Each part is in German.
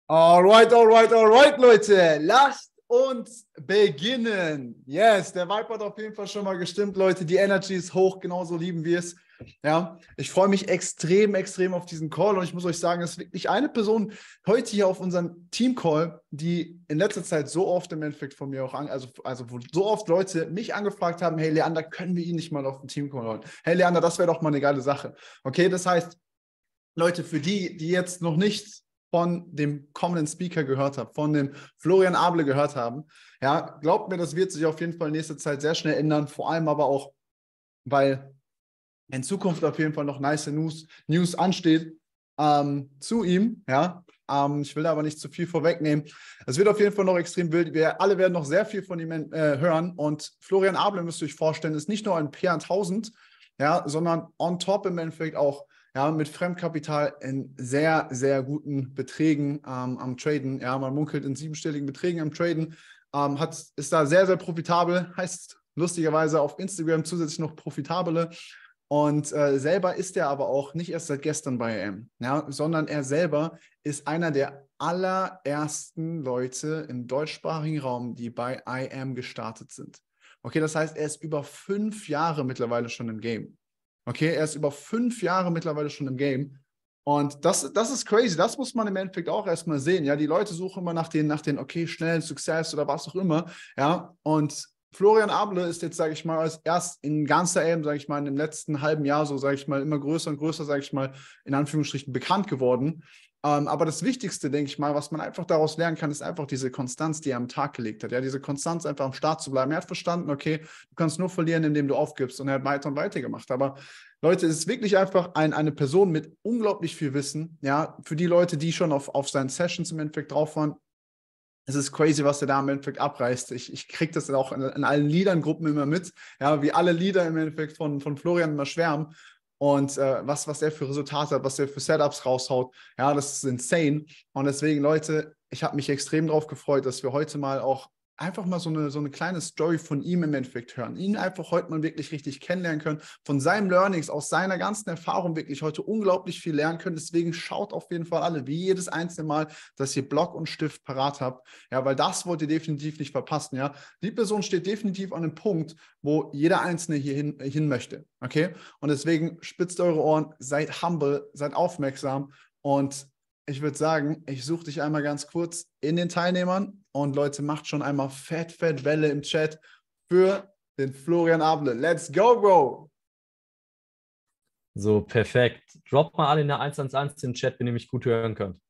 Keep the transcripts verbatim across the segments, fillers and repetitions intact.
Alright, alright, alright, Leute. Lasst uns beginnen. Yes, der Vibe hat auf jeden Fall schon mal gestimmt, Leute. Die Energy ist hoch, genauso lieben wir es. Ja, ich freue mich extrem, extrem auf diesen Call und ich muss euch sagen, es ist wirklich eine Person heute hier auf unserem Team-Call, die in letzter Zeit so oft im Endeffekt von mir auch an, also, also wo so oft Leute mich angefragt haben, hey Leander, können wir ihn nicht mal auf den Team-Call holen? Hey Leander, das wäre doch mal eine geile Sache. Okay, das heißt, Leute, für die, die jetzt noch nicht von dem kommenden Speaker gehört haben, von dem Florian Able gehört haben, ja, glaubt mir, das wird sich auf jeden Fall in nächster Zeit sehr schnell ändern, vor allem aber auch, weil in Zukunft auf jeden Fall noch nice News, News ansteht ähm, zu ihm, ja, ähm, ich will da aber nicht zu viel vorwegnehmen. Es wird auf jeden Fall noch extrem wild, wir alle werden noch sehr viel von ihm äh, hören und Florian Able, müsst ihr euch vorstellen, ist nicht nur ein P tausend, ja, sondern on top im Endeffekt auch ja, mit Fremdkapital in sehr, sehr guten Beträgen ähm, am Traden. Ja, man munkelt in siebenstelligen Beträgen am Traden. Ähm, hat, ist da sehr, sehr profitabel. Heißt lustigerweise auf Instagram zusätzlich noch profitabele. Und äh, selber ist er aber auch nicht erst seit gestern bei I A M, ja, sondern er selber ist einer der allerersten Leute im deutschsprachigen Raum, die bei I A M gestartet sind. Okay, das heißt, er ist über fünf Jahre mittlerweile schon im Game. Okay, er ist über fünf Jahre mittlerweile schon im Game. Und das, das ist crazy. Das muss man im Endeffekt auch erstmal sehen. Ja, die Leute suchen immer nach den, nach den, okay, schnellen Success oder was auch immer. Ja, und Florian Able ist jetzt, sage ich mal, als erst in ganzer Aim, sage ich mal, in dem letzten halben Jahr so, sage ich mal, immer größer und größer, sage ich mal, in Anführungsstrichen bekannt geworden. Ähm, aber das Wichtigste, denke ich mal, was man einfach daraus lernen kann, ist einfach diese Konstanz, die er am Tag gelegt hat. Ja, diese Konstanz, einfach am Start zu bleiben. Er hat verstanden, okay, du kannst nur verlieren, indem du aufgibst. Und er hat weiter und weiter gemacht. Aber Leute, es ist wirklich einfach ein, eine Person mit unglaublich viel Wissen. Ja, für die Leute, die schon auf, auf seinen Sessions im Endeffekt drauf waren, es ist crazy, was er da im Endeffekt abreißt. Ich, ich kriege das auch in, in allen Liederngruppen immer mit, ja, wie alle Lieder im Endeffekt von, von Florian immer schwärmen. Und äh, was, was er für Resultate hat, was er für Setups raushaut, ja, das ist insane. Und deswegen, Leute, ich habe mich extrem drauf gefreut, dass wir heute mal auch einfach mal so eine, so eine kleine Story von ihm im Endeffekt hören. Ihn einfach heute mal wirklich richtig kennenlernen können, von seinen Learnings, aus seiner ganzen Erfahrung wirklich heute unglaublich viel lernen können. Deswegen schaut auf jeden Fall alle, wie jedes einzelne Mal, dass ihr Block und Stift parat habt. Ja, weil das wollt ihr definitiv nicht verpassen. Ja, die Person steht definitiv an einem Punkt, wo jeder Einzelne hier hin, hin möchte. Okay? Und deswegen spitzt eure Ohren, seid humble, seid aufmerksam und ich würde sagen, ich suche dich einmal ganz kurz in den Teilnehmern und Leute, macht schon einmal fett, fett Welle im Chat für den Florian Able. Let's go, Bro! So, perfekt. Droppt mal alle in der eins eins eins im Chat, wenn ihr mich gut hören könnt.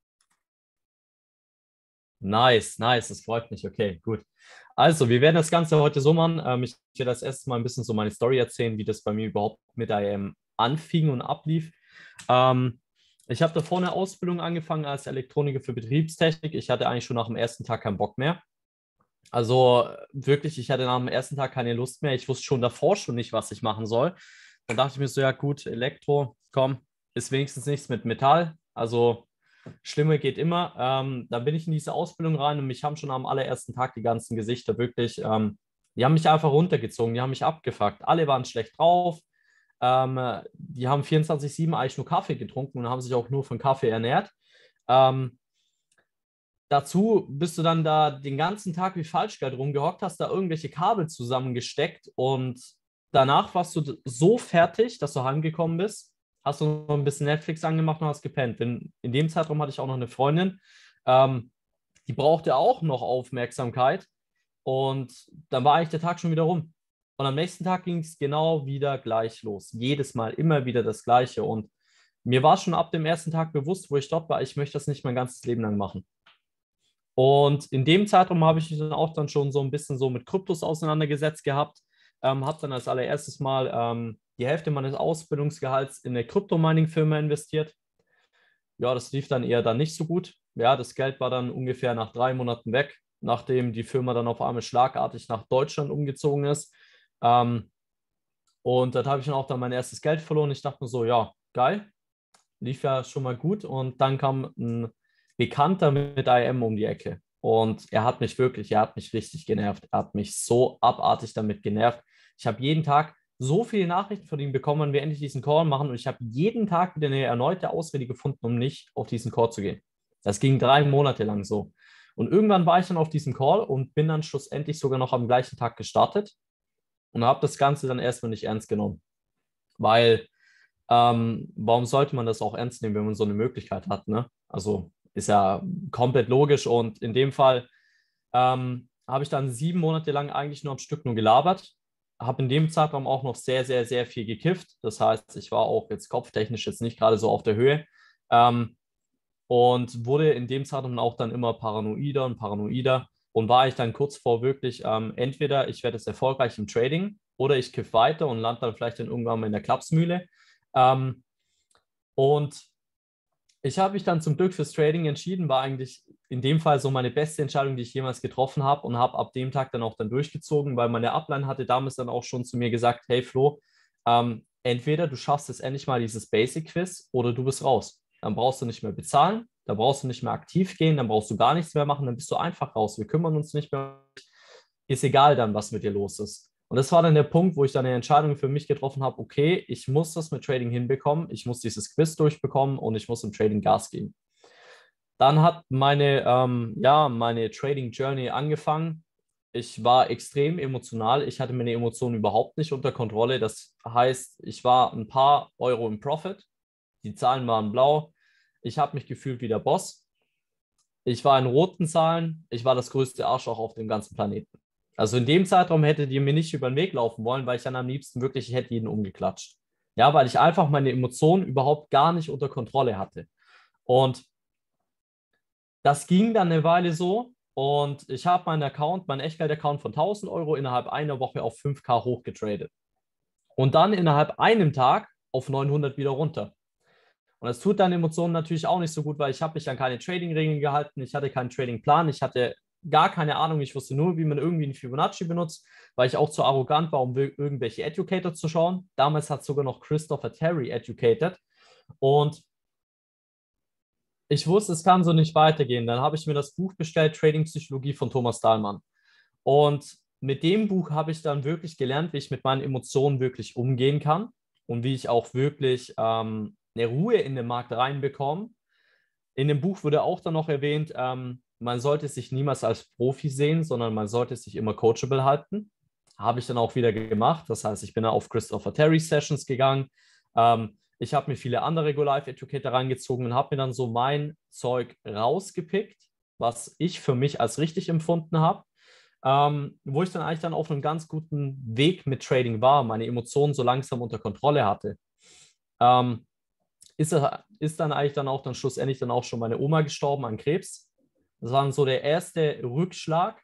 Nice, nice, das freut mich. Okay, gut. Also, wir werden das Ganze heute so machen. Ähm, ich werde das erste Mal ein bisschen so meine Story erzählen, wie das bei mir überhaupt mit I A M anfing und ablief. Ähm, Ich habe davor eine Ausbildung angefangen als Elektroniker für Betriebstechnik. Ich hatte eigentlich schon nach dem ersten Tag keinen Bock mehr. Also wirklich, ich hatte nach dem ersten Tag keine Lust mehr. Ich wusste schon davor schon nicht, was ich machen soll. Dann dachte ich mir so, ja gut, Elektro, komm, ist wenigstens nichts mit Metall. Also Schlimme geht immer. Ähm, dann bin ich in diese Ausbildung rein und mich haben schon am allerersten Tag die ganzen Gesichter wirklich, ähm, die haben mich einfach runtergezogen, die haben mich abgefuckt. Alle waren schlecht drauf. Ähm, die haben vierundzwanzig sieben eigentlich nur Kaffee getrunken und haben sich auch nur von Kaffee ernährt. Ähm, dazu bist du dann da den ganzen Tag wie Falschgeld rumgehockt, hast da irgendwelche Kabel zusammengesteckt und danach warst du so fertig, dass du heimgekommen bist, hast du noch ein bisschen Netflix angemacht und hast gepennt. Denn in dem Zeitraum hatte ich auch noch eine Freundin, ähm, die brauchte auch noch Aufmerksamkeit und dann war eigentlich der Tag schon wieder rum. Und am nächsten Tag ging es genau wieder gleich los. Jedes Mal immer wieder das Gleiche. Und mir war schon ab dem ersten Tag bewusst, wo ich dort war, ich möchte das nicht mein ganzes Leben lang machen. Und in dem Zeitraum habe ich mich dann auch dann schon so ein bisschen so mit Kryptos auseinandergesetzt gehabt. Ähm, habe dann als allererstes mal ähm, die Hälfte meines Ausbildungsgehalts in eine Krypto-Mining-Firma investiert. Ja, das lief dann eher dann nicht so gut. Ja, das Geld war dann ungefähr nach drei Monaten weg, nachdem die Firma dann auf einmal schlagartig nach Deutschland umgezogen ist. Ähm, und dann habe ich dann auch dann mein erstes Geld verloren. Ich dachte mir so, ja, geil, lief ja schon mal gut. Und dann kam ein Bekannter mit I A M um die Ecke. Und er hat mich wirklich, er hat mich richtig genervt. Er hat mich so abartig damit genervt. Ich habe jeden Tag so viele Nachrichten von ihm bekommen, wann wir endlich diesen Call machen. Und ich habe jeden Tag wieder eine erneute Ausrede gefunden, um nicht auf diesen Call zu gehen. Das ging drei Monate lang so. Und irgendwann war ich dann auf diesem Call und bin dann schlussendlich sogar noch am gleichen Tag gestartet und habe das Ganze dann erstmal nicht ernst genommen. Weil, ähm, warum sollte man das auch ernst nehmen, wenn man so eine Möglichkeit hat, ne? Also ist ja komplett logisch und in dem Fall ähm, habe ich dann sieben Monate lang eigentlich nur am Stück nur gelabert, habe in dem Zeitraum auch noch sehr, sehr, sehr viel gekifft. Das heißt, ich war auch jetzt kopftechnisch jetzt nicht gerade so auf der Höhe. Ähm, und wurde in dem Zeitraum auch dann immer paranoider und paranoider und war ich dann kurz vor wirklich, ähm, entweder ich werde jetzt erfolgreich im Trading oder ich kiff weiter und lande dann vielleicht dann irgendwann mal in der Klapsmühle. Ähm, und ich habe mich dann zum Glück fürs Trading entschieden, war eigentlich in dem Fall so meine beste Entscheidung, die ich jemals getroffen habe und habe ab dem Tag dann auch dann durchgezogen, weil meine Upline hatte damals dann auch schon zu mir gesagt, hey Flo, ähm, entweder du schaffst jetzt endlich mal dieses Basic-Quiz oder du bist raus. Dann brauchst du nicht mehr bezahlen, dann brauchst du nicht mehr aktiv gehen, dann brauchst du gar nichts mehr machen, dann bist du einfach raus. Wir kümmern uns nicht mehr. Ist egal dann, was mit dir los ist. Und das war dann der Punkt, wo ich dann eine Entscheidung für mich getroffen habe, okay, ich muss das mit Trading hinbekommen, ich muss dieses Quiz durchbekommen und ich muss im Trading Gas geben. Dann hat meine, ähm, ja, meine Trading Journey angefangen. Ich war extrem emotional. Ich hatte meine Emotionen überhaupt nicht unter Kontrolle. Das heißt, ich war ein paar Euro im Profit. Die Zahlen waren blau. Ich habe mich gefühlt wie der Boss. Ich war in roten Zahlen. Ich war das größte Arschloch auf dem ganzen Planeten. Also in dem Zeitraum hättet ihr mir nicht über den Weg laufen wollen, weil ich dann am liebsten wirklich, ich hätte jeden umgeklatscht. Ja, weil ich einfach meine Emotionen überhaupt gar nicht unter Kontrolle hatte. Und das ging dann eine Weile so und ich habe meinen Account, meinen Echtgeld-Account von tausend Euro innerhalb einer Woche auf fünf K hochgetradet. Und dann innerhalb einem Tag auf neunhundert wieder runter. Und das tut deinen Emotionen natürlich auch nicht so gut, weil ich habe mich an keine Trading-Regeln gehalten, ich hatte keinen Trading-Plan, ich hatte gar keine Ahnung, ich wusste nur, wie man irgendwie einen Fibonacci benutzt, weil ich auch zu arrogant war, um irgendwelche Educator zu schauen. Damals hat sogar noch Christopher Terry educated und ich wusste, es kann so nicht weitergehen. Dann habe ich mir das Buch bestellt, Trading Psychologie von Thomas Dahlmann. Und mit dem Buch habe ich dann wirklich gelernt, wie ich mit meinen Emotionen wirklich umgehen kann und wie ich auch wirklich ähm, eine Ruhe in den Markt reinbekomme. In dem Buch wurde auch dann noch erwähnt, ähm, man sollte sich niemals als Profi sehen, sondern man sollte sich immer coachable halten. Habe ich dann auch wieder gemacht. Das heißt, ich bin dann auf Christopher Terry Sessions gegangen. Ähm, ich habe mir viele andere Go-Live-Educator reingezogen und habe mir dann so mein Zeug rausgepickt, was ich für mich als richtig empfunden habe, ähm, wo ich dann eigentlich dann auf einem ganz guten Weg mit Trading war, meine Emotionen so langsam unter Kontrolle hatte. Ähm, ist, ist dann eigentlich dann auch dann schlussendlich dann auch schon meine Oma gestorben an Krebs. Das war dann so der erste Rückschlag.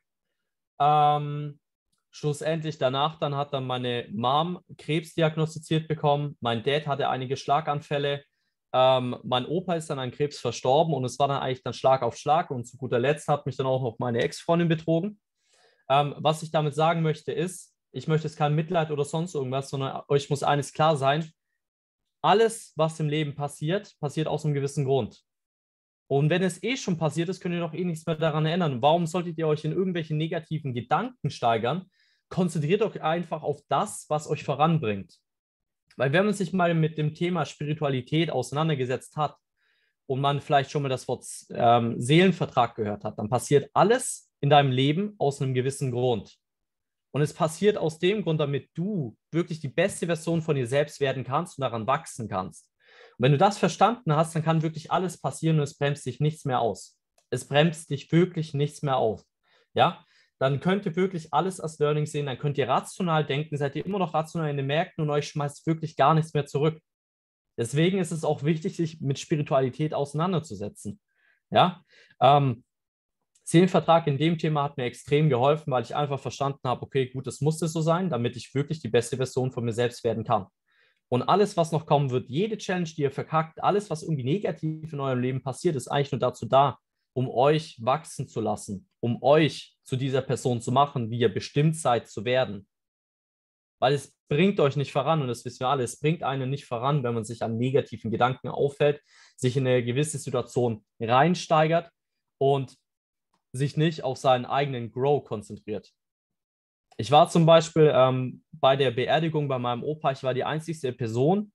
Ähm, schlussendlich danach dann hat dann meine Mom Krebs diagnostiziert bekommen. Mein Dad hatte einige Schlaganfälle. Ähm, mein Opa ist dann an Krebs verstorben und es war dann eigentlich dann Schlag auf Schlag und zu guter Letzt hat mich dann auch noch meine Ex-Freundin betrogen. Ähm, was ich damit sagen möchte ist, ich möchte jetzt kein Mitleid oder sonst irgendwas, sondern euch muss eines klar sein: Alles, was im Leben passiert, passiert aus einem gewissen Grund. Und wenn es eh schon passiert ist, könnt ihr doch eh nichts mehr daran erinnern. Warum solltet ihr euch in irgendwelchen negativen Gedanken steigern? Konzentriert euch einfach auf das, was euch voranbringt. Weil wenn man sich mal mit dem Thema Spiritualität auseinandergesetzt hat und man vielleicht schon mal das Wort ähm, Seelenvertrag gehört hat, dann passiert alles in deinem Leben aus einem gewissen Grund. Und es passiert aus dem Grund, damit du wirklich die beste Version von dir selbst werden kannst und daran wachsen kannst. Und wenn du das verstanden hast, dann kann wirklich alles passieren und es bremst dich nichts mehr aus. Es bremst dich wirklich nichts mehr aus. Ja, dann könnt ihr wirklich alles als Learning sehen, dann könnt ihr rational denken, seid ihr immer noch rational in den Märkten und euch schmeißt wirklich gar nichts mehr zurück. Deswegen ist es auch wichtig, sich mit Spiritualität auseinanderzusetzen. Ja, ähm, Seelenvertrag in dem Thema hat mir extrem geholfen, weil ich einfach verstanden habe, okay, gut, das musste so sein, damit ich wirklich die beste Version von mir selbst werden kann. Und alles, was noch kommen wird, jede Challenge, die ihr verkackt, alles, was irgendwie negativ in eurem Leben passiert, ist eigentlich nur dazu da, um euch wachsen zu lassen, um euch zu dieser Person zu machen, wie ihr bestimmt seid zu werden. Weil es bringt euch nicht voran und das wissen wir alle, es bringt einen nicht voran, wenn man sich an negativen Gedanken auffällt, sich in eine gewisse Situation reinsteigert und sich nicht auf seinen eigenen Grow konzentriert. Ich war zum Beispiel ähm, bei der Beerdigung bei meinem Opa, ich war die einzigste Person,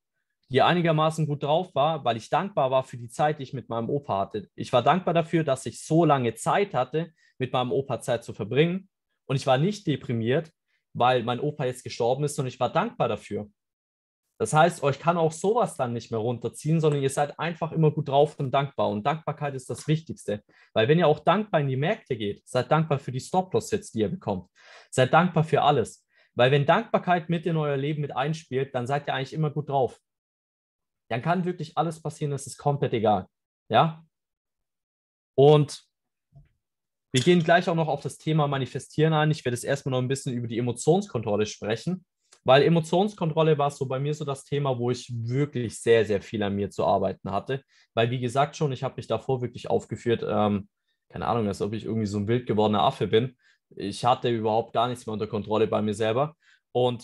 die einigermaßen gut drauf war, weil ich dankbar war für die Zeit, die ich mit meinem Opa hatte. Ich war dankbar dafür, dass ich so lange Zeit hatte, mit meinem Opa Zeit zu verbringen. Und ich war nicht deprimiert, weil mein Opa jetzt gestorben ist, sondern ich war dankbar dafür. Das heißt, euch kann auch sowas dann nicht mehr runterziehen, sondern ihr seid einfach immer gut drauf und dankbar. Und Dankbarkeit ist das Wichtigste. Weil wenn ihr auch dankbar in die Märkte geht, seid dankbar für die Stop-Loss-Hits, die ihr bekommt. Seid dankbar für alles. Weil wenn Dankbarkeit mit in euer Leben mit einspielt, dann seid ihr eigentlich immer gut drauf. Dann kann wirklich alles passieren, das ist komplett egal. Ja? Und wir gehen gleich auch noch auf das Thema Manifestieren ein. Ich werde jetzt erstmal noch ein bisschen über die Emotionskontrolle sprechen, weil Emotionskontrolle war so bei mir so das Thema, wo ich wirklich sehr, sehr viel an mir zu arbeiten hatte. Weil, wie gesagt schon, ich habe mich davor wirklich aufgeführt, ähm, keine Ahnung, als ob ich irgendwie so ein wild gewordener Affe bin. Ich hatte überhaupt gar nichts mehr unter Kontrolle bei mir selber. Und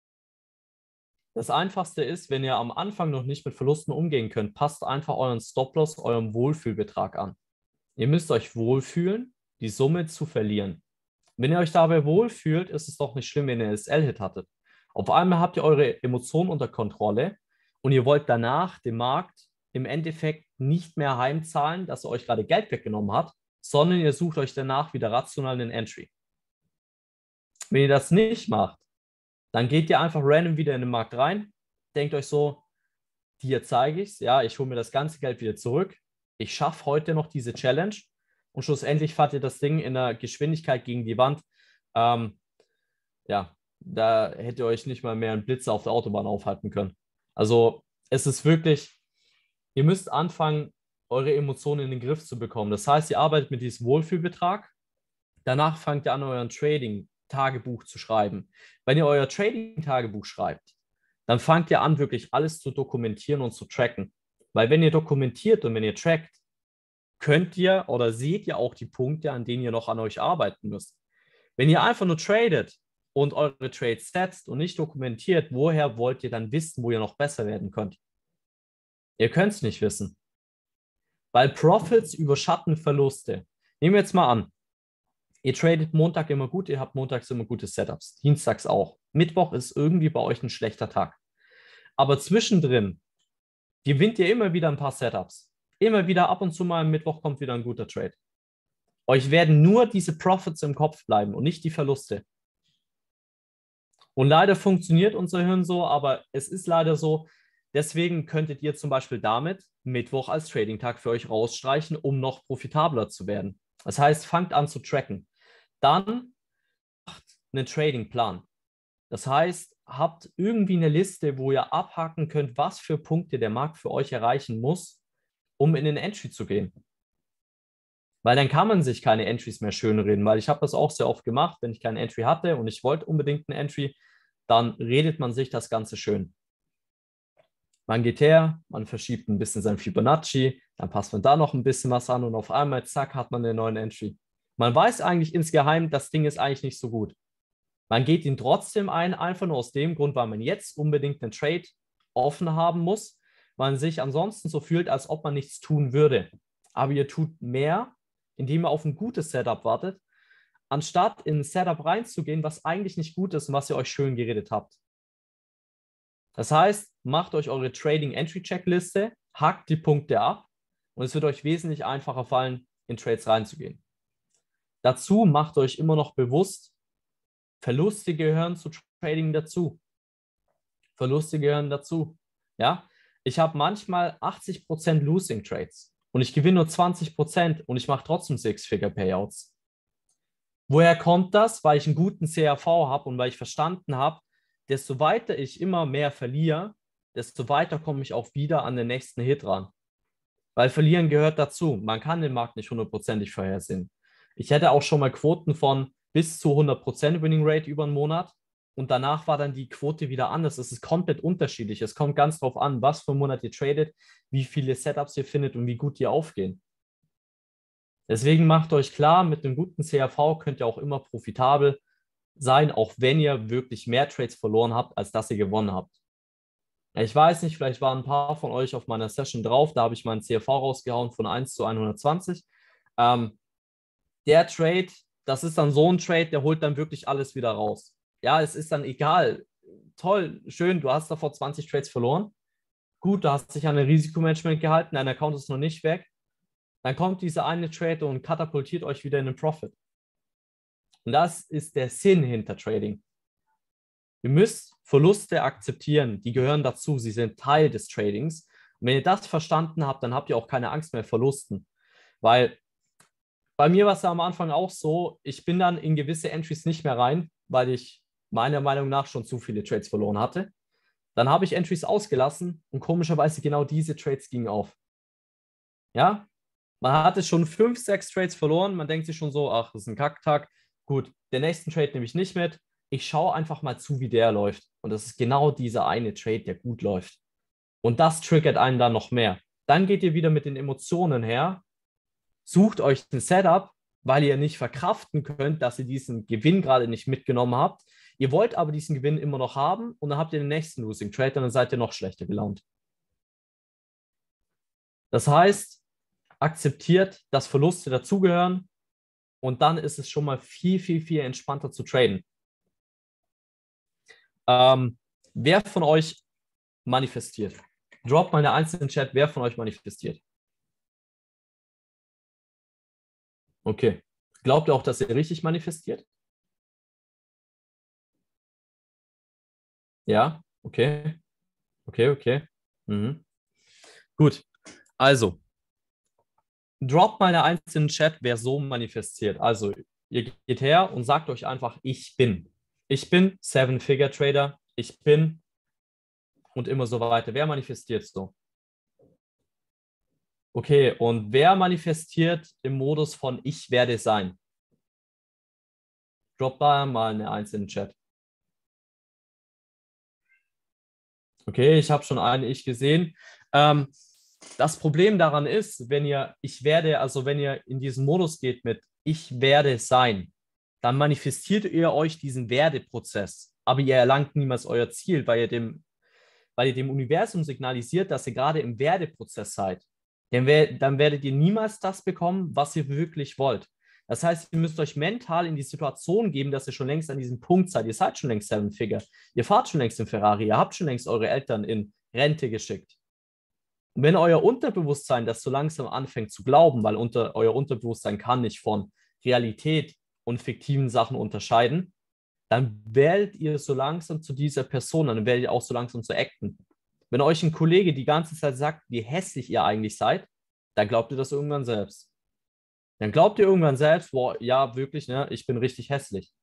das Einfachste ist, wenn ihr am Anfang noch nicht mit Verlusten umgehen könnt, passt einfach euren Stop-Loss eurem Wohlfühlbetrag an. Ihr müsst euch wohlfühlen, die Summe zu verlieren. Wenn ihr euch dabei wohlfühlt, ist es doch nicht schlimm, wenn ihr einen S L-Hit hattet. Auf einmal habt ihr eure Emotionen unter Kontrolle und ihr wollt danach dem Markt im Endeffekt nicht mehr heimzahlen, dass er euch gerade Geld weggenommen hat, sondern ihr sucht euch danach wieder rational einen Entry. Wenn ihr das nicht macht, dann geht ihr einfach random wieder in den Markt rein, denkt euch so, dir zeige ich es, ja, ich hole mir das ganze Geld wieder zurück, ich schaffe heute noch diese Challenge und schlussendlich fahrt ihr das Ding in der Geschwindigkeit gegen die Wand. Ähm, ja, da hättet ihr euch nicht mal mehr einen Blitzer auf der Autobahn aufhalten können. Also es ist wirklich, ihr müsst anfangen, eure Emotionen in den Griff zu bekommen. Das heißt, ihr arbeitet mit diesem Wohlfühlbetrag, danach fangt ihr an, euren Trading-Tagebuch zu schreiben. Wenn ihr euer Trading-Tagebuch schreibt, dann fangt ihr an, wirklich alles zu dokumentieren und zu tracken. Weil wenn ihr dokumentiert und wenn ihr trackt, könnt ihr oder seht ihr auch die Punkte, an denen ihr noch an euch arbeiten müsst. Wenn ihr einfach nur tradet und eure Trades setzt und nicht dokumentiert, woher wollt ihr dann wissen, wo ihr noch besser werden könnt? Ihr könnt es nicht wissen. Weil Profits überschatten Verluste. Nehmen wir jetzt mal an, ihr tradet Montag immer gut, ihr habt montags immer gute Setups, dienstags auch. Mittwoch ist irgendwie bei euch ein schlechter Tag. Aber zwischendrin gewinnt ihr immer wieder ein paar Setups. Immer wieder ab und zu mal am Mittwoch kommt wieder ein guter Trade. Euch werden nur diese Profits im Kopf bleiben und nicht die Verluste. Und leider funktioniert unser Hirn so, aber es ist leider so. Deswegen könntet ihr zum Beispiel damit Mittwoch als Trading-Tag für euch rausstreichen, um noch profitabler zu werden. Das heißt, fangt an zu tracken. Dann macht einen Trading-Plan. Das heißt, habt irgendwie eine Liste, wo ihr abhaken könnt, was für Punkte der Markt für euch erreichen muss, um in den Entry zu gehen. Weil dann kann man sich keine Entries mehr schönreden, weil ich habe das auch sehr oft gemacht, wenn ich keinen Entry hatte und ich wollte unbedingt einen Entry, dann redet man sich das Ganze schön. Man geht her, man verschiebt ein bisschen sein Fibonacci, dann passt man da noch ein bisschen was an und auf einmal, zack, hat man einen neuen Entry. Man weiß eigentlich insgeheim, das Ding ist eigentlich nicht so gut. Man geht ihn trotzdem ein, einfach nur aus dem Grund, weil man jetzt unbedingt einen Trade offen haben muss, man sich ansonsten so fühlt, als ob man nichts tun würde. Aber ihr tut mehr, indem ihr auf ein gutes Setup wartet, anstatt in ein Setup reinzugehen, was eigentlich nicht gut ist und was ihr euch schön geredet habt. Das heißt, macht euch eure Trading-Entry-Checkliste, hackt die Punkte ab und es wird euch wesentlich einfacher fallen, in Trades reinzugehen. Dazu macht euch immer noch bewusst, Verluste gehören zu Trading dazu. Verluste gehören dazu. Ja? Ich habe manchmal achtzig Prozent Losing Trades und ich gewinne nur zwanzig Prozent und ich mache trotzdem Six-Figure-Payouts. Woher kommt das? Weil ich einen guten C R V habe und weil ich verstanden habe, desto weiter ich immer mehr verliere, desto weiter komme ich auch wieder an den nächsten Hit ran. Weil Verlieren gehört dazu. Man kann den Markt nicht hundertprozentig vorhersehen. Ich hätte auch schon mal Quoten von bis zu hundert Prozent Winning Rate über einen Monat und danach war dann die Quote wieder anders. Es ist komplett unterschiedlich. Es kommt ganz drauf an, was für einen Monat ihr tradet, wie viele Setups ihr findet und wie gut die aufgehen. Deswegen macht euch klar, mit einem guten C R V könnt ihr auch immer profitabel sein, auch wenn ihr wirklich mehr Trades verloren habt, als dass ihr gewonnen habt. Ich weiß nicht, vielleicht waren ein paar von euch auf meiner Session drauf, da habe ich meinen C R V rausgehauen von eins zu hundertzwanzig. Ähm, der Trade, das ist dann so ein Trade, der holt dann wirklich alles wieder raus. Ja, es ist dann egal, toll, schön, du hast davor zwanzig Trades verloren, gut, du hast dich an ein Risikomanagement gehalten, dein Account ist noch nicht weg. Dann kommt dieser eine Trade und katapultiert euch wieder in den Profit. Und das ist der Sinn hinter Trading. Ihr müsst Verluste akzeptieren, die gehören dazu, sie sind Teil des Tradings. Und wenn ihr das verstanden habt, dann habt ihr auch keine Angst mehr vor Verlusten. Weil bei mir war es ja am Anfang auch so, ich bin dann in gewisse Entries nicht mehr rein, weil ich meiner Meinung nach schon zu viele Trades verloren hatte. Dann habe ich Entries ausgelassen und komischerweise genau diese Trades gingen auf. Ja, man hatte schon fünf, sechs Trades verloren, man denkt sich schon so, ach, das ist ein Kacktag. Gut, den nächsten Trade nehme ich nicht mit. Ich schaue einfach mal zu, wie der läuft. Und das ist genau dieser eine Trade, der gut läuft. Und das triggert einen dann noch mehr. Dann geht ihr wieder mit den Emotionen her, sucht euch ein Setup, weil ihr nicht verkraften könnt, dass ihr diesen Gewinn gerade nicht mitgenommen habt. Ihr wollt aber diesen Gewinn immer noch haben und dann habt ihr den nächsten Losing Trade und dann seid ihr noch schlechter gelaunt. Das heißt, akzeptiert, dass Verluste dazugehören und dann ist es schon mal viel, viel, viel entspannter zu traden. Ähm, wer von euch manifestiert? Droppt mal eine einzelne Chat, wer von euch manifestiert. Okay. Glaubt ihr auch, dass ihr richtig manifestiert? Ja, okay. Okay, okay. Mhm. Gut. Also, droppt mal eine einzelne Chat, wer so manifestiert. Also, ihr geht her und sagt euch einfach, ich bin. Ich bin Seven-Figure-Trader. Ich bin und immer so weiter. Wer manifestiert so? Okay, und wer manifestiert im Modus von ich werde sein? Drop da mal eine Eins in den Chat. Okay, ich habe schon einen Ich gesehen. Ähm, das Problem daran ist, wenn ihr ich werde, also wenn ihr in diesen Modus geht mit ich werde sein, dann manifestiert ihr euch diesen Werdeprozess, aber ihr erlangt niemals euer Ziel, weil ihr dem, weil ihr dem Universum signalisiert, dass ihr gerade im Werdeprozess seid. Dann, dann werdet ihr niemals das bekommen, was ihr wirklich wollt. Das heißt, ihr müsst euch mental in die Situation geben, dass ihr schon längst an diesem Punkt seid. Ihr seid schon längst Seven Figure. Ihr fahrt schon längst im Ferrari. Ihr habt schon längst eure Eltern in Rente geschickt. Und wenn euer Unterbewusstsein das so langsam anfängt zu glauben, weil unter, euer Unterbewusstsein kann nicht von Realität und fiktiven Sachen unterscheiden, dann werdet ihr so langsam zu dieser Person, dann werdet ihr auch so langsam zu acten. Wenn euch ein Kollege die ganze Zeit sagt, wie hässlich ihr eigentlich seid, dann glaubt ihr das irgendwann selbst. Dann glaubt ihr irgendwann selbst, boah, ja, wirklich, ne, ich bin richtig hässlich.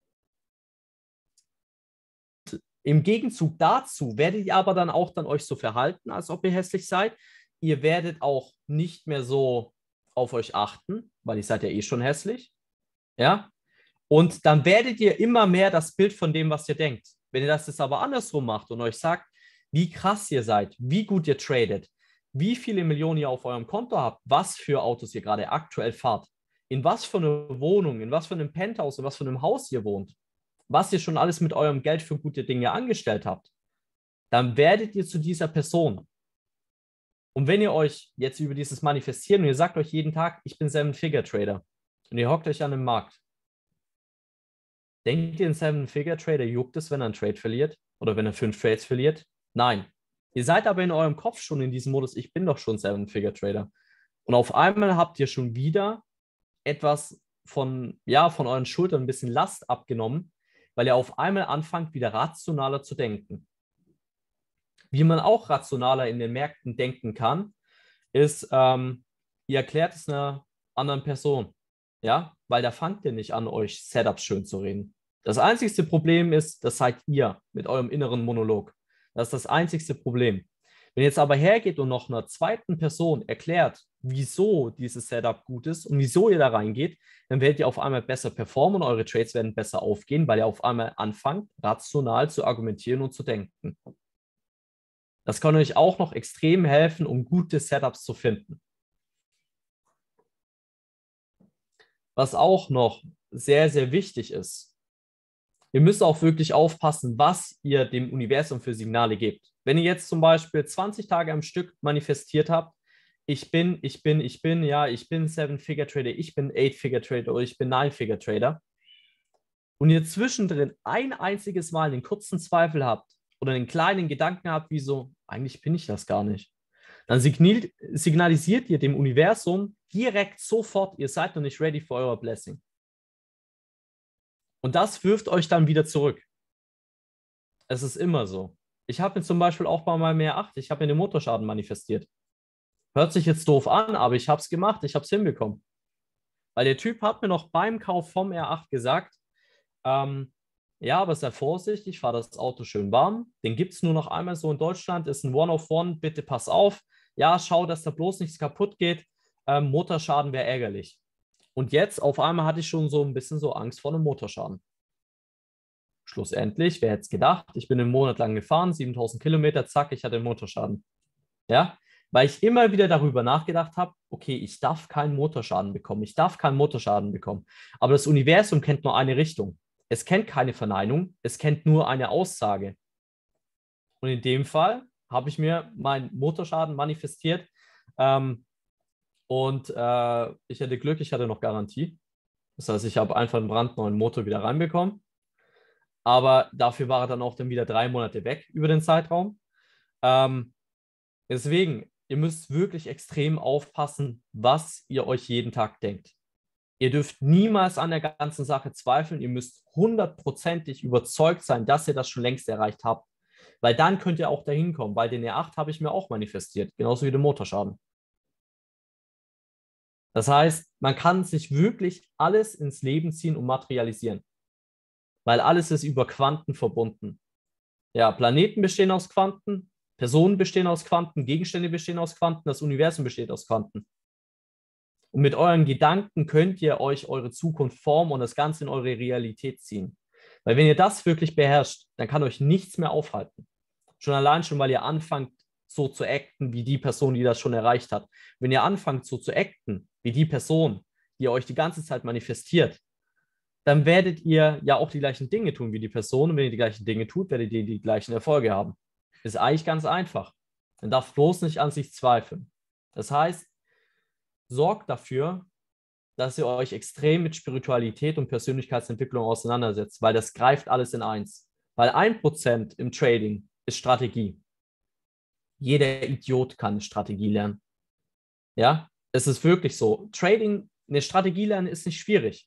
Im Gegenzug dazu werdet ihr aber dann auch dann euch so verhalten, als ob ihr hässlich seid. Ihr werdet auch nicht mehr so auf euch achten, weil ihr seid ja eh schon hässlich. Ja? Und dann werdet ihr immer mehr das Bild von dem, was ihr denkt. Wenn ihr das jetzt aber andersrum macht und euch sagt, wie krass ihr seid, wie gut ihr tradet, wie viele Millionen ihr auf eurem Konto habt, was für Autos ihr gerade aktuell fahrt, in was für eine Wohnung, in was für einem Penthouse, in was für einem Haus ihr wohnt, was ihr schon alles mit eurem Geld für gute Dinge angestellt habt, dann werdet ihr zu dieser Person. Und wenn ihr euch jetzt über dieses Manifestieren und ihr sagt euch jeden Tag, ich bin Seven-Figure-Trader und ihr hockt euch an dem Markt, denkt ihr, ein Seven-Figure-Trader juckt es, wenn er einen Trade verliert oder wenn er fünf Trades verliert? Nein. Ihr seid aber in eurem Kopf schon in diesem Modus, ich bin doch schon Seven-Figure-Trader. Und auf einmal habt ihr schon wieder etwas von, ja, von euren Schultern ein bisschen Last abgenommen, weil ihr auf einmal anfangt, wieder rationaler zu denken. Wie man auch rationaler in den Märkten denken kann, ist, ähm, ihr erklärt es einer anderen Person. Ja, weil da fangt ihr nicht an, euch Setups schön zu reden. Das einzigste Problem ist, das seid ihr mit eurem inneren Monolog. Das ist das einzigste Problem. Wenn ihr jetzt aber hergeht und noch einer zweiten Person erklärt, wieso dieses Setup gut ist und wieso ihr da reingeht, dann werdet ihr auf einmal besser performen und eure Trades werden besser aufgehen, weil ihr auf einmal anfangt, rational zu argumentieren und zu denken. Das kann euch auch noch extrem helfen, um gute Setups zu finden. Was auch noch sehr, sehr wichtig ist, ihr müsst auch wirklich aufpassen, was ihr dem Universum für Signale gebt. Wenn ihr jetzt zum Beispiel zwanzig Tage am Stück manifestiert habt, ich bin, ich bin, ich bin, ja, ich bin Seven-Figure-Trader, ich bin Eight-Figure-Trader oder ich bin Nine-Figure-Trader und ihr zwischendrin ein einziges Mal einen kurzen Zweifel habt oder einen kleinen Gedanken habt, wie so, eigentlich bin ich das gar nicht. Dann signal, signalisiert ihr dem Universum direkt sofort, ihr seid noch nicht ready for euer Blessing. Und das wirft euch dann wieder zurück. Es ist immer so. Ich habe mir zum Beispiel auch bei meinem R acht, ich habe mir den Motorschaden manifestiert. Hört sich jetzt doof an, aber ich habe es gemacht, ich habe es hinbekommen. Weil der Typ hat mir noch beim Kauf vom R acht gesagt, ähm, ja, aber sei vorsichtig, fahr das Auto schön warm. Den gibt es nur noch einmal so in Deutschland, ist ein One of One, bitte pass auf. Ja, schau, dass da bloß nichts kaputt geht. Ähm, Motorschaden wäre ärgerlich. Und jetzt auf einmal hatte ich schon so ein bisschen so Angst vor einem Motorschaden. Schlussendlich, wer hätte es gedacht, ich bin einen Monat lang gefahren, siebentausend Kilometer, zack, ich hatte einen Motorschaden. Ja, weil ich immer wieder darüber nachgedacht habe, okay, ich darf keinen Motorschaden bekommen, ich darf keinen Motorschaden bekommen. Aber das Universum kennt nur eine Richtung. Es kennt keine Verneinung, es kennt nur eine Aussage. Und in dem Fall habe ich mir meinen Motorschaden manifestiert ähm, und äh, ich hatte Glück, ich hatte noch Garantie. Das heißt, ich habe einfach einen brandneuen Motor wieder reinbekommen. Aber dafür war er dann auch dann wieder drei Monate weg über den Zeitraum. Ähm, deswegen, ihr müsst wirklich extrem aufpassen, was ihr euch jeden Tag denkt. Ihr dürft niemals an der ganzen Sache zweifeln. Ihr müsst hundertprozentig überzeugt sein, dass ihr das schon längst erreicht habt. Weil dann könnt ihr auch dahin kommen. Weil den R acht habe ich mir auch manifestiert, genauso wie den Motorschaden. Das heißt, man kann sich wirklich alles ins Leben ziehen und materialisieren. Weil alles ist über Quanten verbunden. Ja, Planeten bestehen aus Quanten, Personen bestehen aus Quanten, Gegenstände bestehen aus Quanten, das Universum besteht aus Quanten. Und mit euren Gedanken könnt ihr euch eure Zukunft formen und das Ganze in eure Realität ziehen. Weil wenn ihr das wirklich beherrscht, dann kann euch nichts mehr aufhalten. Schon allein schon, weil ihr anfangt, so zu acten, wie die Person, die das schon erreicht hat. Wenn ihr anfangt, so zu acten, wie die Person, die euch die ganze Zeit manifestiert, dann werdet ihr ja auch die gleichen Dinge tun wie die Person. Und wenn ihr die gleichen Dinge tut, werdet ihr die gleichen Erfolge haben. Ist eigentlich ganz einfach. Man darf bloß nicht an sich zweifeln. Das heißt, sorgt dafür, dass ihr euch extrem mit Spiritualität und Persönlichkeitsentwicklung auseinandersetzt, weil das greift alles in eins. Weil ein Prozent im Trading ist Strategie. Jeder Idiot kann eine Strategie lernen. Ja, es ist wirklich so. Trading, eine Strategie lernen ist nicht schwierig.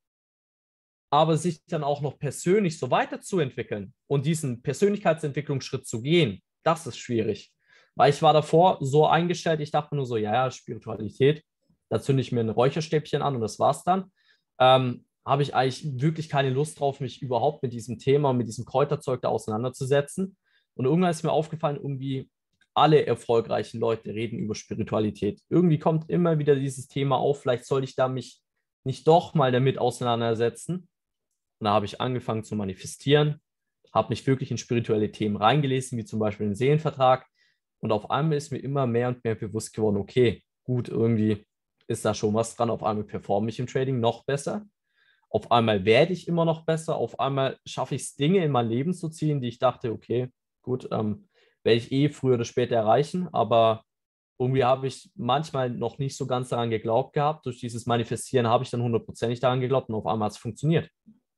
Aber sich dann auch noch persönlich so weiterzuentwickeln und diesen Persönlichkeitsentwicklungsschritt zu gehen, das ist schwierig. Weil ich war davor so eingestellt, ich dachte nur so, ja, ja, Spiritualität, da zünde ich mir ein Räucherstäbchen an und das war's dann. Ähm, habe ich eigentlich wirklich keine Lust drauf, mich überhaupt mit diesem Thema und mit diesem Kräuterzeug da auseinanderzusetzen. Und irgendwann ist mir aufgefallen, irgendwie alle erfolgreichen Leute reden über Spiritualität. Irgendwie kommt immer wieder dieses Thema auf, vielleicht sollte ich da mich nicht doch mal damit auseinandersetzen. Und da habe ich angefangen zu manifestieren, habe mich wirklich in spirituelle Themen reingelesen, wie zum Beispiel den Seelenvertrag. Und auf einmal ist mir immer mehr und mehr bewusst geworden, okay, gut, irgendwie ist da schon was dran. Auf einmal performe ich im Trading noch besser. Auf einmal werde ich immer noch besser. Auf einmal schaffe ich es, Dinge in mein Leben zu ziehen, die ich dachte, okay, gut, ähm, werde ich eh früher oder später erreichen. Aber irgendwie habe ich manchmal noch nicht so ganz daran geglaubt gehabt. Durch dieses Manifestieren habe ich dann hundertprozentig daran geglaubt und auf einmal hat es funktioniert.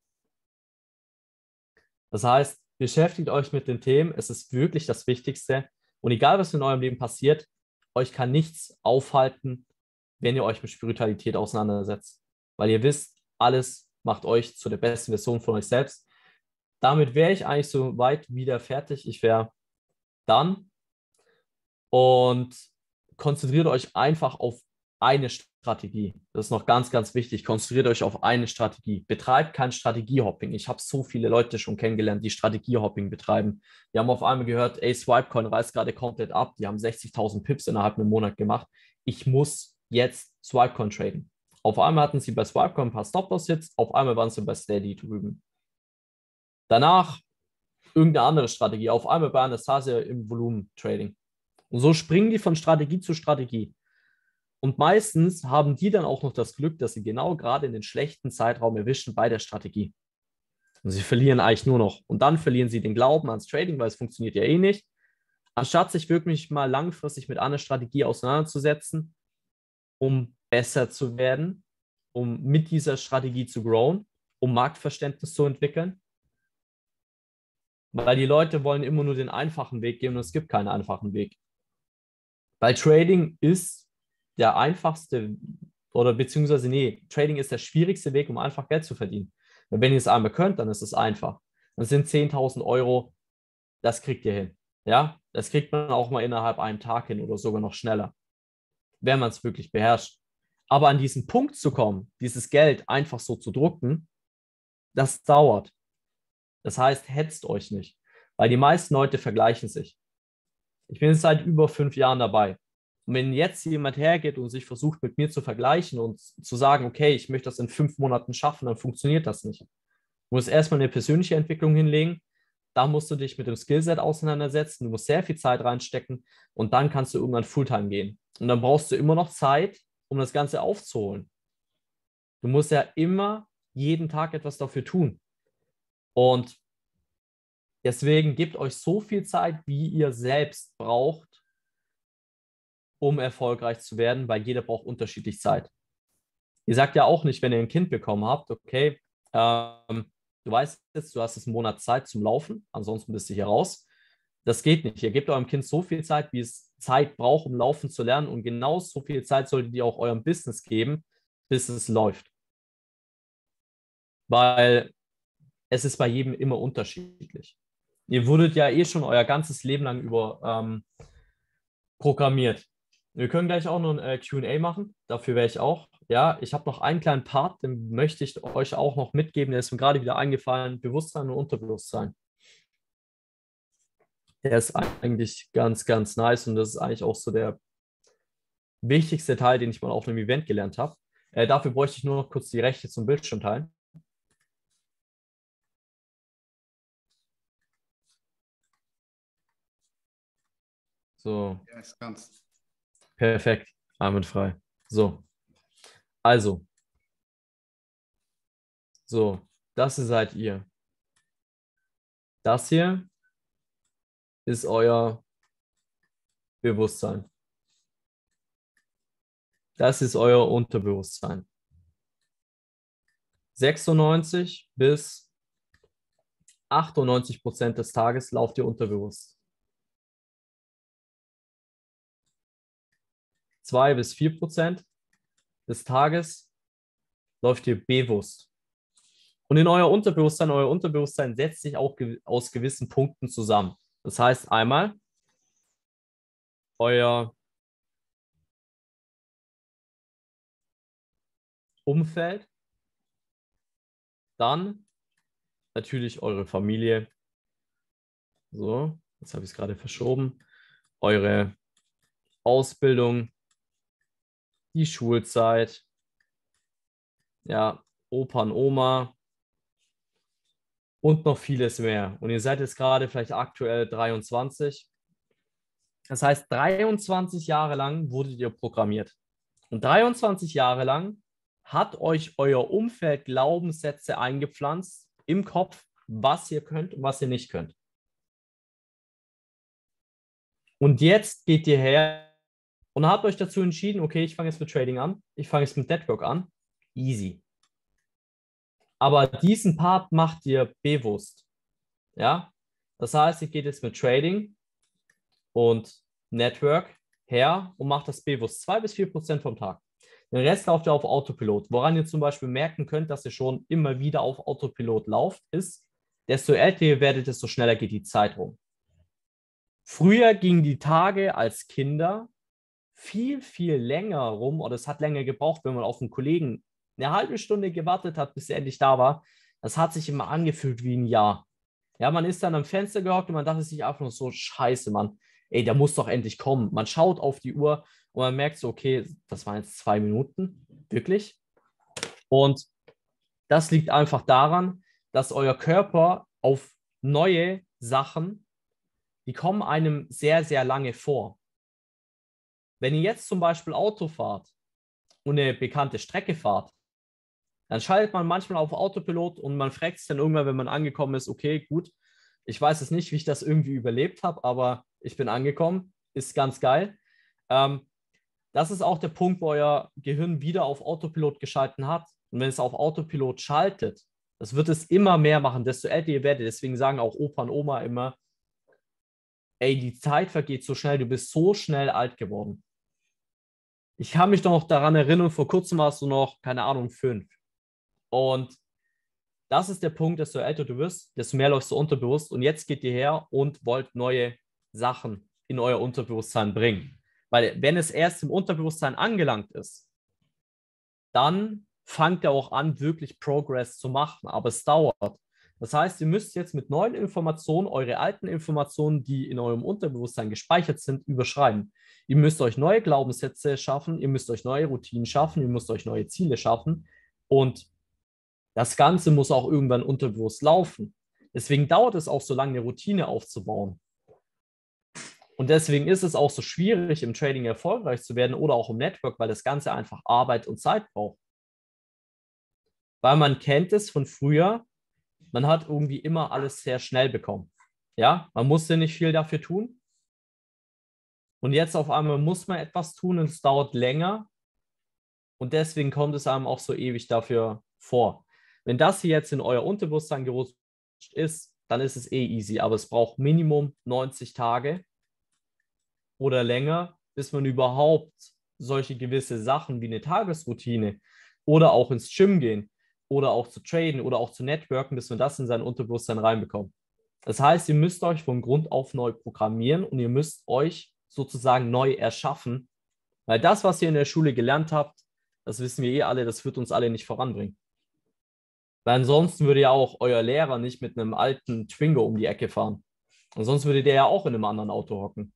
Das heißt, beschäftigt euch mit den Themen. Es ist wirklich das Wichtigste. Und egal, was in eurem Leben passiert, euch kann nichts aufhalten, wenn ihr euch mit Spiritualität auseinandersetzt. Weil ihr wisst, alles macht euch zu der besten Version von euch selbst. Damit wäre ich eigentlich so weit wieder fertig. Ich wäre dann. Und konzentriert euch einfach auf eine Strategie. Das ist noch ganz, ganz wichtig. Konzentriert euch auf eine Strategie. Betreibt kein Strategiehopping. Ich habe so viele Leute schon kennengelernt, die Strategiehopping betreiben. Die haben auf einmal gehört, ey, Swipecoin reißt gerade komplett ab. Die haben sechzigtausend Pips innerhalb einem Monat gemacht. Ich muss jetzt Swipecoin traden. Auf einmal hatten sie bei Swipecoin ein paar Stop-Loss-Hits. Auf einmal waren sie bei Steady drüben. Danach irgendeine andere Strategie. Auf einmal bei Anastasia im Volumen-Trading. Und so springen die von Strategie zu Strategie. Und meistens haben die dann auch noch das Glück, dass sie genau gerade in den schlechten Zeitraum erwischen bei der Strategie. Und sie verlieren eigentlich nur noch. Und dann verlieren sie den Glauben ans Trading, weil es funktioniert ja eh nicht. Anstatt sich wirklich mal langfristig mit einer Strategie auseinanderzusetzen, um besser zu werden, um mit dieser Strategie zu growen, um Marktverständnis zu entwickeln. Weil die Leute wollen immer nur den einfachen Weg gehen und es gibt keinen einfachen Weg. Weil Trading ist der einfachste, oder beziehungsweise, nee, Trading ist der schwierigste Weg, um einfach Geld zu verdienen. Und wenn ihr es einmal könnt, dann ist es einfach. Das sind zehntausend Euro, das kriegt ihr hin. Ja, das kriegt man auch mal innerhalb einem Tag hin oder sogar noch schneller, wenn man es wirklich beherrscht. Aber an diesen Punkt zu kommen, dieses Geld einfach so zu drucken, das dauert. Das heißt, hetzt euch nicht, weil die meisten Leute vergleichen sich. Ich bin jetzt seit über fünf Jahren dabei. Und wenn jetzt jemand hergeht und sich versucht, mit mir zu vergleichen und zu sagen, okay, ich möchte das in fünf Monaten schaffen, dann funktioniert das nicht. Du musst erstmal eine persönliche Entwicklung hinlegen, da musst du dich mit dem Skillset auseinandersetzen, du musst sehr viel Zeit reinstecken und dann kannst du irgendwann Fulltime gehen. Und dann brauchst du immer noch Zeit, um das Ganze aufzuholen. Du musst ja immer jeden Tag etwas dafür tun. Und deswegen gebt euch so viel Zeit, wie ihr selbst braucht, um erfolgreich zu werden, weil jeder braucht unterschiedlich Zeit. Ihr sagt ja auch nicht, wenn ihr ein Kind bekommen habt, okay, ähm, du weißt jetzt, du hast jetzt einen Monat Zeit zum Laufen, ansonsten bist du hier raus. Das geht nicht. Ihr gebt eurem Kind so viel Zeit, wie es Zeit braucht, um laufen zu lernen, und genau so viel Zeit solltet ihr auch eurem Business geben, bis es läuft. Weil es ist bei jedem immer unterschiedlich. Ihr wurdet ja eh schon euer ganzes Leben lang über ähm, programmiert. Wir können gleich auch noch ein äh, Q und A machen. Dafür wäre ich auch. Ja, ich habe noch einen kleinen Part, den möchte ich euch auch noch mitgeben. Der ist mir gerade wieder eingefallen. Bewusstsein und Unterbewusstsein. Der ist eigentlich ganz, ganz nice und das ist eigentlich auch so der wichtigste Teil, den ich mal auf einem Event gelernt habe. Äh, dafür bräuchte ich nur noch kurz die Rechte zum Bildschirm teilen. So. Ja, ist ganz. Perfekt. Einwandfrei. So. Also. So. Das hier seid ihr. Das hier ist euer Bewusstsein. Das ist euer Unterbewusstsein. sechsundneunzig bis achtundneunzig Prozent des Tages lauft ihr unterbewusst. zwei bis vier Prozent des Tages läuft ihr bewusst. Und in euer Unterbewusstsein, euer Unterbewusstsein setzt sich auch aus gewissen Punkten zusammen. Das heißt einmal euer Umfeld, dann natürlich eure Familie. So, jetzt habe ich es gerade verschoben. Eure Ausbildung, die Schulzeit, ja, Opa und Oma und noch vieles mehr. Und ihr seid jetzt gerade vielleicht aktuell dreiundzwanzig. Das heißt, dreiundzwanzig Jahre lang wurdet ihr programmiert. Und dreiundzwanzig Jahre lang hat euch euer Umfeld Glaubenssätze eingepflanzt im Kopf, was ihr könnt und was ihr nicht könnt. Und jetzt geht ihr her und habt euch dazu entschieden, okay, ich fange jetzt mit Trading an, ich fange jetzt mit Network an. Easy. Aber diesen Part macht ihr bewusst. Ja? Das heißt, ihr geht jetzt mit Trading und Network her und macht das bewusst. zwei bis vier Prozent vom Tag. Den Rest lauft ihr auf Autopilot. Woran ihr zum Beispiel merken könnt, dass ihr schon immer wieder auf Autopilot lauft, ist, desto älter ihr werdet, desto schneller geht die Zeit rum. Früher gingen die Tage als Kinder viel, viel länger rum, oder es hat länger gebraucht, wenn man auf einen Kollegen eine halbe Stunde gewartet hat, bis er endlich da war. Das hat sich immer angefühlt wie ein Jahr. Ja, man ist dann am Fenster gehockt und man dachte sich einfach nur so, scheiße, Mann, ey, der muss doch endlich kommen. Man schaut auf die Uhr und man merkt so, okay, das waren jetzt zwei Minuten, wirklich. Und das liegt einfach daran, dass euer Körper auf neue Sachen, die kommen einem sehr, sehr lange vor. Wenn ihr jetzt zum Beispiel Auto fahrt und eine bekannte Strecke fahrt, dann schaltet man manchmal auf Autopilot und man fragt sich dann irgendwann, wenn man angekommen ist, okay, gut, ich weiß es nicht, wie ich das irgendwie überlebt habe, aber ich bin angekommen, ist ganz geil. Ähm, das ist auch der Punkt, wo euer Gehirn wieder auf Autopilot geschalten hat. Und wenn es auf Autopilot schaltet, Das wird es immer mehr machen, desto älter ihr werdet. Deswegen sagen auch Opa und Oma immer, ey, die Zeit vergeht so schnell, du bist so schnell alt geworden. Ich kann mich noch daran erinnern, vor kurzem warst du noch, keine Ahnung, fünf. Und das ist der Punkt, desto älter du wirst, desto mehr läufst du unterbewusst. Und jetzt geht ihr her und wollt neue Sachen in euer Unterbewusstsein bringen. Weil wenn es erst im Unterbewusstsein angelangt ist, dann fangt ihr auch an, wirklich Progress zu machen. Aber es dauert. Das heißt, ihr müsst jetzt mit neuen Informationen eure alten Informationen, die in eurem Unterbewusstsein gespeichert sind, überschreiben. Ihr müsst euch neue Glaubenssätze schaffen, ihr müsst euch neue Routinen schaffen, ihr müsst euch neue Ziele schaffen. Und das Ganze muss auch irgendwann unterbewusst laufen. Deswegen dauert es auch so lange, eine Routine aufzubauen. Und deswegen ist es auch so schwierig, im Trading erfolgreich zu werden oder auch im Network, weil das Ganze einfach Arbeit und Zeit braucht. Weil man kennt es von früher, man hat irgendwie immer alles sehr schnell bekommen. Ja, man musste nicht viel dafür tun. Und jetzt auf einmal muss man etwas tun und es dauert länger. Und deswegen kommt es einem auch so ewig dafür vor. Wenn das hier jetzt in euer Unterbewusstsein gerutscht ist, dann ist es eh easy. Aber es braucht Minimum neunzig Tage oder länger, bis man überhaupt solche gewisse Sachen wie eine Tagesroutine oder auch ins Gym gehen oder auch zu traden oder auch zu networken, bis man das in sein Unterbewusstsein reinbekommt. Das heißt, ihr müsst euch von Grund auf neu programmieren und ihr müsst euch sozusagen neu erschaffen, weil das, was ihr in der Schule gelernt habt, das wissen wir eh alle, das wird uns alle nicht voranbringen. Weil ansonsten würde ja auch euer Lehrer nicht mit einem alten Twingo um die Ecke fahren. Und sonst würde der ja auch in einem anderen Auto hocken.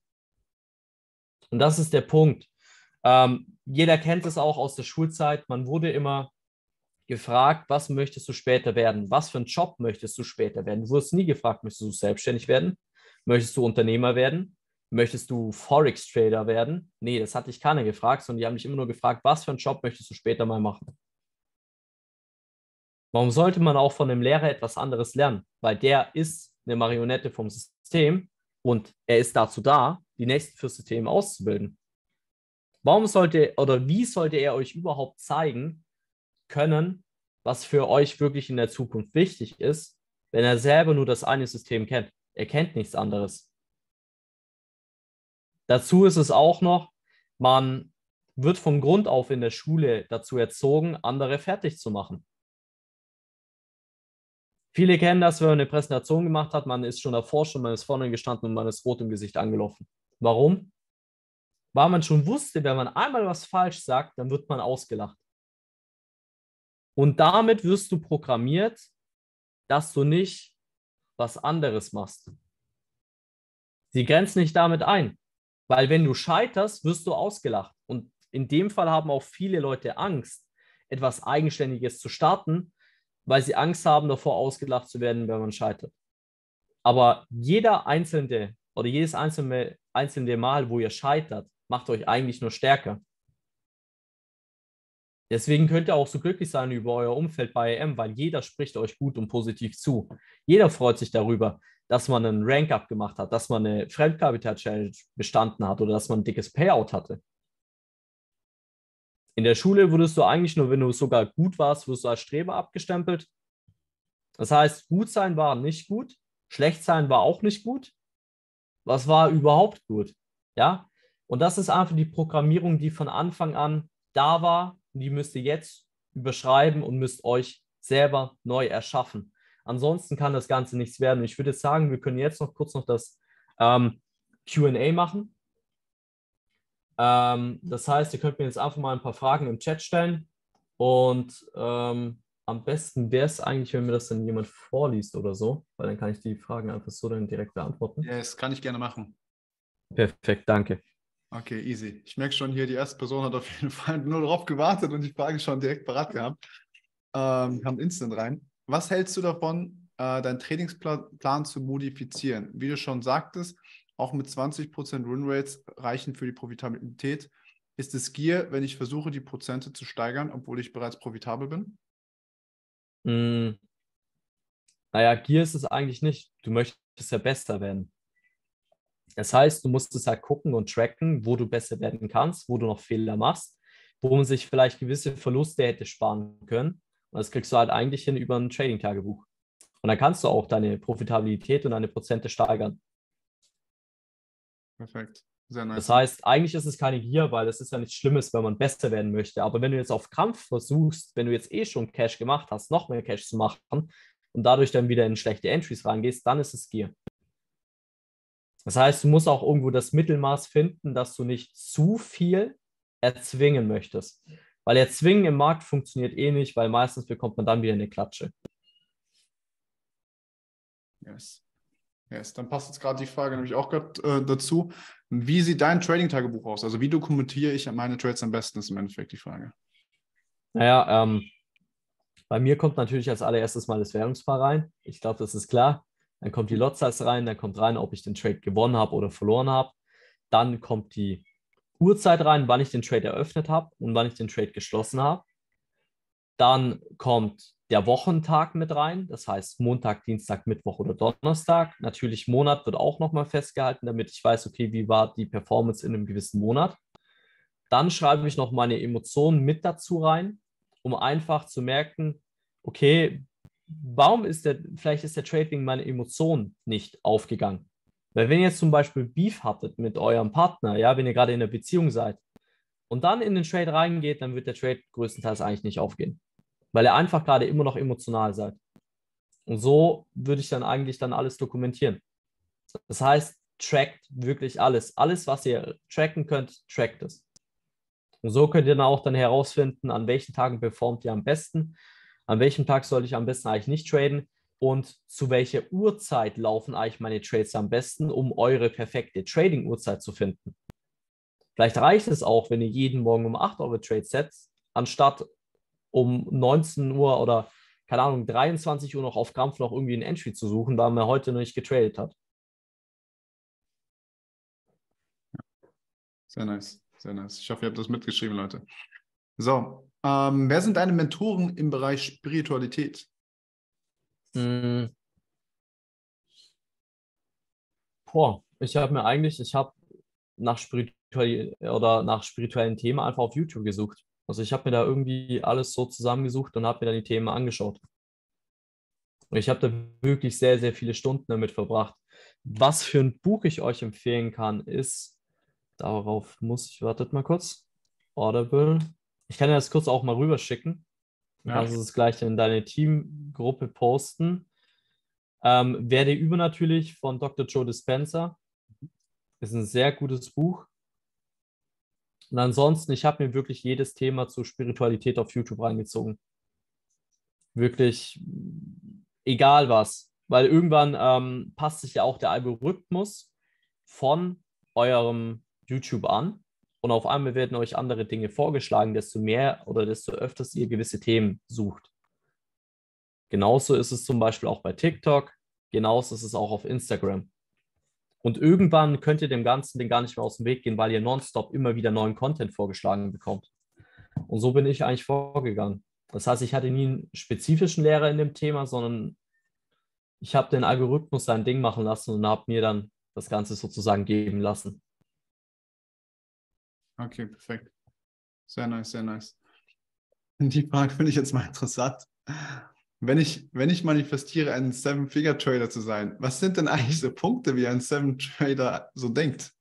Und das ist der Punkt. Ähm, jeder kennt es auch aus der Schulzeit. Man wurde immer gefragt, was möchtest du später werden? Was für einen Job möchtest du später werden? Du wurdest nie gefragt, möchtest du selbstständig werden? Möchtest du Unternehmer werden? Möchtest du Forex-Trader werden? Nee, das hat dich keiner gefragt, sondern die haben dich immer nur gefragt, was für einen Job möchtest du später mal machen? Warum sollte man auch von einem Lehrer etwas anderes lernen? Weil der ist eine Marionette vom System und er ist dazu da, die Nächsten fürs System auszubilden. Warum sollte oder wie sollte er euch überhaupt zeigen können, was für euch wirklich in der Zukunft wichtig ist, wenn er selber nur das eine System kennt? Er kennt nichts anderes. Dazu ist es auch noch, man wird von Grund auf in der Schule dazu erzogen, andere fertig zu machen. Viele kennen das, wenn man eine Präsentation gemacht hat, man ist schon davor, schon man ist vorne gestanden und man ist rot im Gesicht angelaufen. Warum? Weil man schon wusste, wenn man einmal was falsch sagt, dann wird man ausgelacht. Und damit wirst du programmiert, dass du nicht was anderes machst. Sie grenzen nicht damit ein, weil wenn du scheiterst, wirst du ausgelacht. Und in dem Fall haben auch viele Leute Angst, etwas Eigenständiges zu starten, weil sie Angst haben, davor ausgelacht zu werden, wenn man scheitert. Aber jeder einzelne oder jedes einzelne, einzelne Mal, wo ihr scheitert, macht euch eigentlich nur stärker. Deswegen könnt ihr auch so glücklich sein über euer Umfeld bei A M, weil jeder spricht euch gut und positiv zu. Jeder freut sich darüber, dass man einen Rank-Up gemacht hat, dass man eine Fremdkapital-Challenge bestanden hat oder dass man ein dickes Payout hatte. In der Schule wurdest du eigentlich nur, wenn du sogar gut warst, wirst du als Streber abgestempelt. Das heißt, gut sein war nicht gut, schlecht sein war auch nicht gut. Was war überhaupt gut? Ja? Und das ist einfach die Programmierung, die von Anfang an da war. Und die müsst ihr jetzt überschreiben und müsst euch selber neu erschaffen. Ansonsten kann das Ganze nichts werden. Ich würde sagen, wir können jetzt noch kurz noch das ähm, Q und A machen. Ähm, das heißt, ihr könnt mir jetzt einfach mal ein paar Fragen im Chat stellen und ähm, am besten wäre es eigentlich, wenn mir das dann jemand vorliest oder so, weil dann kann ich die Fragen einfach so dann direkt beantworten. Ja, das kann ich gerne machen. Perfekt, danke. Okay, easy. Ich merke schon hier, die erste Person hat auf jeden Fall nur darauf gewartet und die Frage schon direkt parat gehabt. Ähm, kommt instant rein. Was hältst du davon, äh, deinen Trainingsplan zu modifizieren? Wie du schon sagtest, auch mit zwanzig Prozent Win-Rates reichen für die Profitabilität. Ist es Gier, wenn ich versuche, die Prozente zu steigern, obwohl ich bereits profitabel bin? Mm, naja, Gier ist es eigentlich nicht. Du möchtest ja besser werden. Das heißt, du musst es halt gucken und tracken, wo du besser werden kannst, wo du noch Fehler machst, wo man sich vielleicht gewisse Verluste hätte sparen können Und das kriegst du halt eigentlich hin über ein Trading-Tagebuch. Und dann kannst du auch deine Profitabilität und deine Prozente steigern. Perfekt. Sehr nice. Das heißt, eigentlich ist es keine Gier, weil es ist ja nichts Schlimmes, wenn man besser werden möchte. Aber wenn du jetzt auf Krampf versuchst, wenn du jetzt eh schon Cash gemacht hast, noch mehr Cash zu machen und dadurch dann wieder in schlechte Entries reingehst, dann ist es Gier. Das heißt, du musst auch irgendwo das Mittelmaß finden, dass du nicht zu viel erzwingen möchtest. Weil Erzwingen im Markt funktioniert eh nicht, weil meistens bekommt man dann wieder eine Klatsche. Yes. Yes. Dann passt jetzt gerade die Frage nämlich auch gerade äh, dazu. Wie sieht dein Trading-Tagebuch aus? Also wie dokumentiere ich meine Trades am besten, ist im Endeffekt die Frage. Naja, ähm, bei mir kommt natürlich als allererstes mal das Währungspaar rein. Ich glaube, das ist klar. Dann kommt die Lot Size rein, dann kommt rein, ob ich den Trade gewonnen habe oder verloren habe. Dann kommt die Uhrzeit rein, wann ich den Trade eröffnet habe und wann ich den Trade geschlossen habe. Dann kommt der Wochentag mit rein, das heißt Montag, Dienstag, Mittwoch oder Donnerstag. Natürlich Monat wird auch nochmal festgehalten, damit ich weiß, okay, wie war die Performance in einem gewissen Monat. Dann schreibe ich noch meine Emotionen mit dazu rein, um einfach zu merken, okay, warum ist der, vielleicht ist der Trade wegen meiner Emotionen nicht aufgegangen. Weil wenn ihr jetzt zum Beispiel Beef hattet mit eurem Partner, ja, wenn ihr gerade in einer Beziehung seid und dann in den Trade reingeht, dann wird der Trade größtenteils eigentlich nicht aufgehen. Weil ihr einfach gerade immer noch emotional seid. Und so würde ich dann eigentlich dann alles dokumentieren. Das heißt, trackt wirklich alles. Alles, was ihr tracken könnt, trackt es. Und so könnt ihr dann auch dann herausfinden, an welchen Tagen performt ihr am besten, an welchem Tag sollte ich am besten eigentlich nicht traden und zu welcher Uhrzeit laufen eigentlich meine Trades am besten, um eure perfekte Trading-Uhrzeit zu finden. Vielleicht reicht es auch, wenn ihr jeden Morgen um acht eure Trades setzt, anstatt um neunzehn Uhr oder, keine Ahnung, dreiundzwanzig Uhr noch auf Krampf noch irgendwie ein Entry zu suchen, weil man heute noch nicht getradet hat. Sehr nice, sehr nice. Ich hoffe, ihr habt das mitgeschrieben, Leute. So, ähm, wer sind deine Mentoren im Bereich Spiritualität? Hm. Boah, ich habe mir eigentlich, ich habe nach spirituell oder nach spirituellen Themen einfach auf YouTube gesucht. Also ich habe mir da irgendwie alles so zusammengesucht und habe mir dann die Themen angeschaut. Und ich habe da wirklich sehr, sehr viele Stunden damit verbracht. Was für ein Buch ich euch empfehlen kann, ist, darauf muss ich, wartet mal kurz, Audible. Ich kann dir das kurz auch mal rüberschicken. Du Ja. kannst es gleich in deine Teamgruppe posten. Ähm, Werde übernatürlich von Doktor Joe Dispenza. Ist ein sehr gutes Buch. Und ansonsten, ich habe mir wirklich jedes Thema zur Spiritualität auf YouTube reingezogen. Wirklich egal was. Weil irgendwann ähm, passt sich ja auch der Algorithmus von eurem YouTube an. Und auf einmal werden euch andere Dinge vorgeschlagen, desto mehr oder desto öfters ihr gewisse Themen sucht. Genauso ist es zum Beispiel auch bei TikTok. Genauso ist es auch auf Instagram. Und irgendwann könnt ihr dem Ganzen den gar nicht mehr aus dem Weg gehen, weil ihr nonstop immer wieder neuen Content vorgeschlagen bekommt. Und so bin ich eigentlich vorgegangen. Das heißt, ich hatte nie einen spezifischen Lehrer in dem Thema, sondern ich habe den Algorithmus sein Ding machen lassen und habe mir dann das Ganze sozusagen geben lassen. Okay, perfekt. Sehr nice, sehr nice. Die Frage finde ich jetzt mal interessant. Wenn ich, wenn ich manifestiere, ein Seven-Figure-Trader zu sein, was sind denn eigentlich so Punkte, wie ein Seven-Trader so denkt?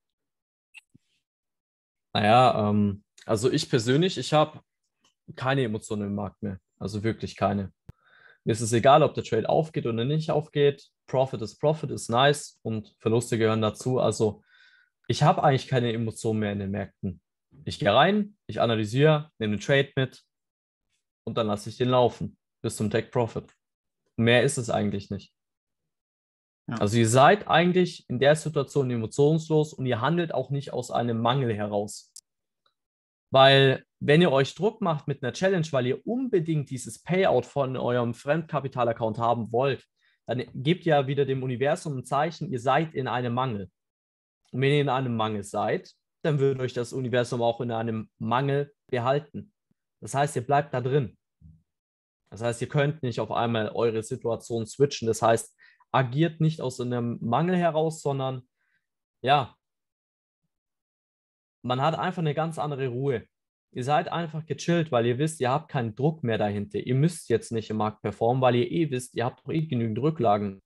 Naja, ähm, also ich persönlich, ich habe keine Emotionen im Markt mehr. Also wirklich keine. Mir ist es egal, ob der Trade aufgeht oder nicht aufgeht. Profit ist Profit, ist nice und Verluste gehören dazu. Also ich habe eigentlich keine Emotionen mehr in den Märkten. Ich gehe rein, ich analysiere, nehme den Trade mit und dann lasse ich den laufen bis zum Take Profit. Mehr ist es eigentlich nicht. Ja. Also ihr seid eigentlich in der Situation emotionslos und ihr handelt auch nicht aus einem Mangel heraus. Weil wenn ihr euch Druck macht mit einer Challenge, weil ihr unbedingt dieses Payout von eurem Fremdkapital-Account haben wollt, dann gebt ihr ja wieder dem Universum ein Zeichen, ihr seid in einem Mangel. Und wenn ihr in einem Mangel seid, dann wird euch das Universum auch in einem Mangel behalten. Das heißt, ihr bleibt da drin. Das heißt, ihr könnt nicht auf einmal eure Situation switchen. Das heißt, agiert nicht aus einem Mangel heraus, sondern ja, man hat einfach eine ganz andere Ruhe. Ihr seid einfach gechillt, weil ihr wisst, ihr habt keinen Druck mehr dahinter. Ihr müsst jetzt nicht im Markt performen, weil ihr eh wisst, ihr habt doch eh genügend Rücklagen.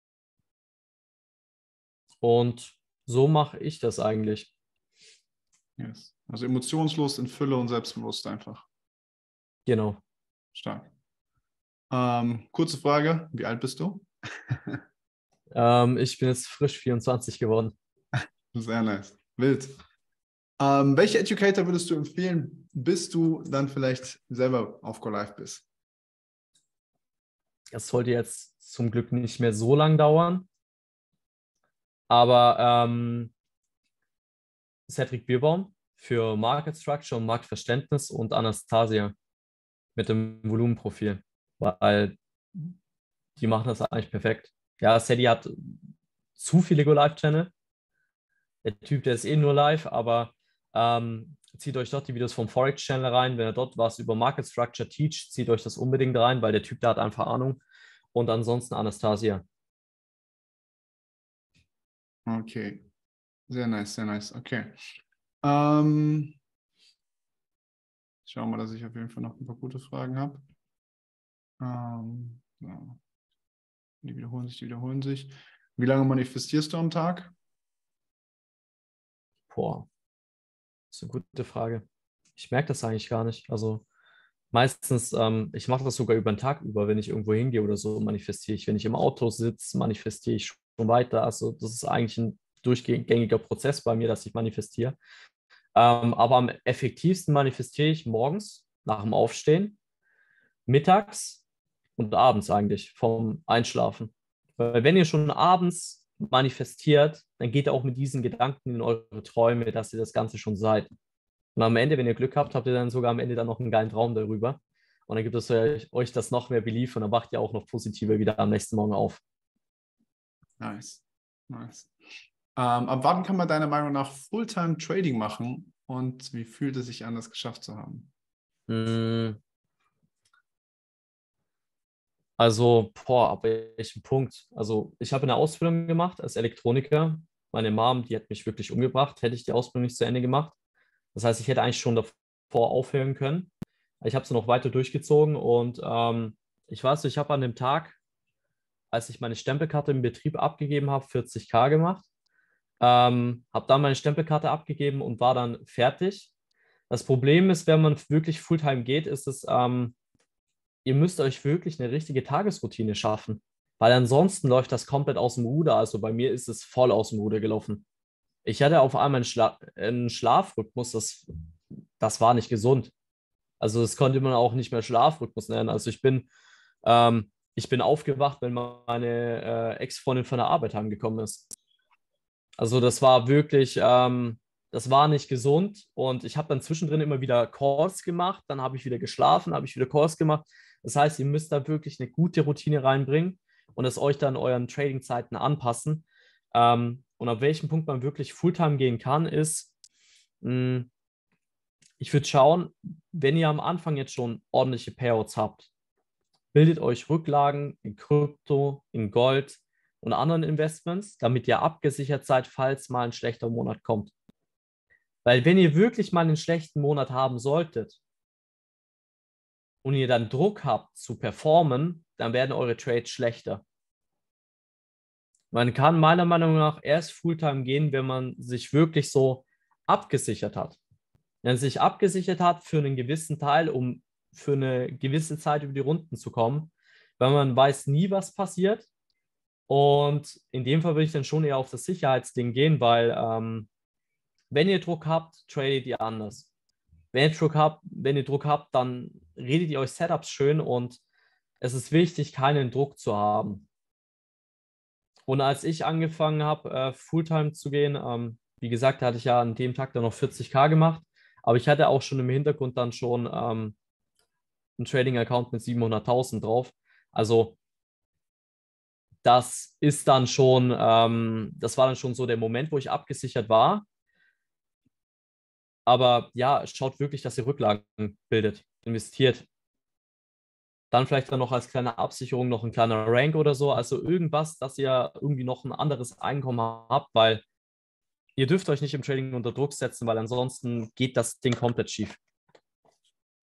Und so mache ich das eigentlich. Yes. Also emotionslos in Fülle und selbstbewusst einfach. Genau. Stark. Ähm, kurze Frage, wie alt bist du? Ähm, ich bin jetzt frisch vierundzwanzig geworden. Sehr nice. Wild. Ähm, welche Educator würdest du empfehlen, bis du dann vielleicht selber auf Go Live bist? Das sollte jetzt zum Glück nicht mehr so lang dauern. Aber ähm, Cedric Bierbaum für Market Structure und Marktverständnis und Anastasia mit dem Volumenprofil, weil die machen das eigentlich perfekt. Ja, Sadie hat zu viele Go-Live-Channel. Der Typ, der ist eh nur live, aber ähm, zieht euch dort die Videos vom Forex-Channel rein. Wenn er dort was über Market Structure teacht, zieht euch das unbedingt rein, weil der Typ, der hat einfach Ahnung. Und ansonsten Anastasia. Okay. Sehr nice, sehr nice. Okay. Ähm, schauen wir mal, dass ich auf jeden Fall noch ein paar gute Fragen habe. Ähm, so. Die wiederholen sich, die wiederholen sich. Wie lange manifestierst du am Tag? Boah, das ist eine gute Frage. Ich merke das eigentlich gar nicht. Also meistens, ähm, ich mache das sogar über den Tag über, wenn ich irgendwo hingehe oder so, manifestiere ich. Wenn ich im Auto sitze, manifestiere ich schon weiter. Also das ist eigentlich ein durchgängiger Prozess bei mir, dass ich manifestiere. Ähm, aber am effektivsten manifestiere ich morgens nach dem Aufstehen, mittags und abends eigentlich vom Einschlafen. Weil wenn ihr schon abends manifestiert, dann geht ihr auch mit diesen Gedanken in eure Träume, dass ihr das Ganze schon seid. Und am Ende, wenn ihr Glück habt, habt ihr dann sogar am Ende dann noch einen geilen Traum darüber. Und dann gibt es euch, euch das noch mehr Belief und dann wacht ihr auch noch positiver wieder am nächsten Morgen auf. Nice. Nice. Ähm, ab wann kann man deiner Meinung nach Fulltime Trading machen und wie fühlt es sich an, das geschafft zu haben? Mm, Also, boah, ab welchem Punkt? Also, ich habe eine Ausbildung gemacht als Elektroniker. Meine Mom, die hat mich wirklich umgebracht, hätte ich die Ausbildung nicht zu Ende gemacht. Das heißt, ich hätte eigentlich schon davor aufhören können. Ich habe sie noch weiter durchgezogen und ähm, ich weiß, ich habe an dem Tag, als ich meine Stempelkarte im Betrieb abgegeben habe, vierzig K gemacht. Ähm, habe dann meine Stempelkarte abgegeben und war dann fertig. Das Problem ist, wenn man wirklich Fulltime geht, ist es, ähm, ihr müsst euch wirklich eine richtige Tagesroutine schaffen, weil ansonsten läuft das komplett aus dem Ruder. Also bei mir ist es voll aus dem Ruder gelaufen. Ich hatte auf einmal einen, Schla einen Schlafrhythmus, das, das war nicht gesund. Also das konnte man auch nicht mehr Schlafrhythmus nennen. Also ich bin, ähm, ich bin aufgewacht, wenn meine äh, Ex-Freundin von der Arbeit heimgekommen ist. Also das war wirklich, ähm, das war nicht gesund und ich habe dann zwischendrin immer wieder Calls gemacht, dann habe ich wieder geschlafen, habe ich wieder Calls gemacht. Das heißt, ihr müsst da wirklich eine gute Routine reinbringen und es euch dann euren Trading-Zeiten anpassen. Ähm, und ab welchem Punkt man wirklich Fulltime gehen kann, ist, mh, ich würde schauen, wenn ihr am Anfang jetzt schon ordentliche Payouts habt, bildet euch Rücklagen in Krypto, in Gold und anderen Investments, damit ihr abgesichert seid, falls mal ein schlechter Monat kommt. Weil wenn ihr wirklich mal einen schlechten Monat haben solltet und ihr dann Druck habt zu performen, dann werden eure Trades schlechter. Man kann meiner Meinung nach erst Fulltime gehen, wenn man sich wirklich so abgesichert hat. Wenn man sich abgesichert hat für einen gewissen Teil, um für eine gewisse Zeit über die Runden zu kommen, weil man weiß nie, was passiert. Und in dem Fall würde ich dann schon eher auf das Sicherheitsding gehen, weil ähm, wenn ihr Druck habt, tradet ihr anders. Wenn ihr Druck habt, wenn ihr Druck habt, dann redet ihr euch Setups schön und es ist wichtig, keinen Druck zu haben. Und als ich angefangen habe, äh, Fulltime zu gehen, ähm, wie gesagt, hatte ich ja an dem Tag dann noch vierzig K gemacht, aber ich hatte auch schon im Hintergrund dann schon ähm, einen Trading-Account mit siebenhunderttausend drauf. Also das ist dann schon, ähm, das war dann schon so der Moment, wo ich abgesichert war. Aber ja, schaut wirklich, dass ihr Rücklagen bildet, investiert. Dann vielleicht dann noch als kleine Absicherung noch ein kleiner Rank oder so. Also irgendwas, dass ihr irgendwie noch ein anderes Einkommen habt, weil ihr dürft euch nicht im Trading unter Druck setzen, weil ansonsten geht das Ding komplett schief.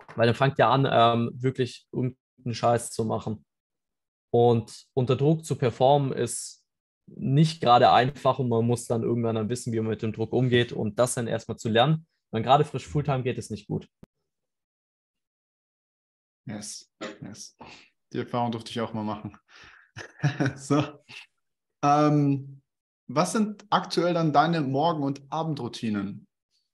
Weil dann fangt ihr an, ähm, wirklich irgendeinen Scheiß zu machen. Und unter Druck zu performen ist nicht gerade einfach und man muss dann irgendwann dann wissen, wie man mit dem Druck umgeht und das dann erstmal zu lernen. Wenn gerade frisch Fulltime geht, ist nicht gut. Yes, yes. Die Erfahrung durfte ich auch mal machen. So. Ähm, was sind aktuell dann deine Morgen- und Abendroutinen?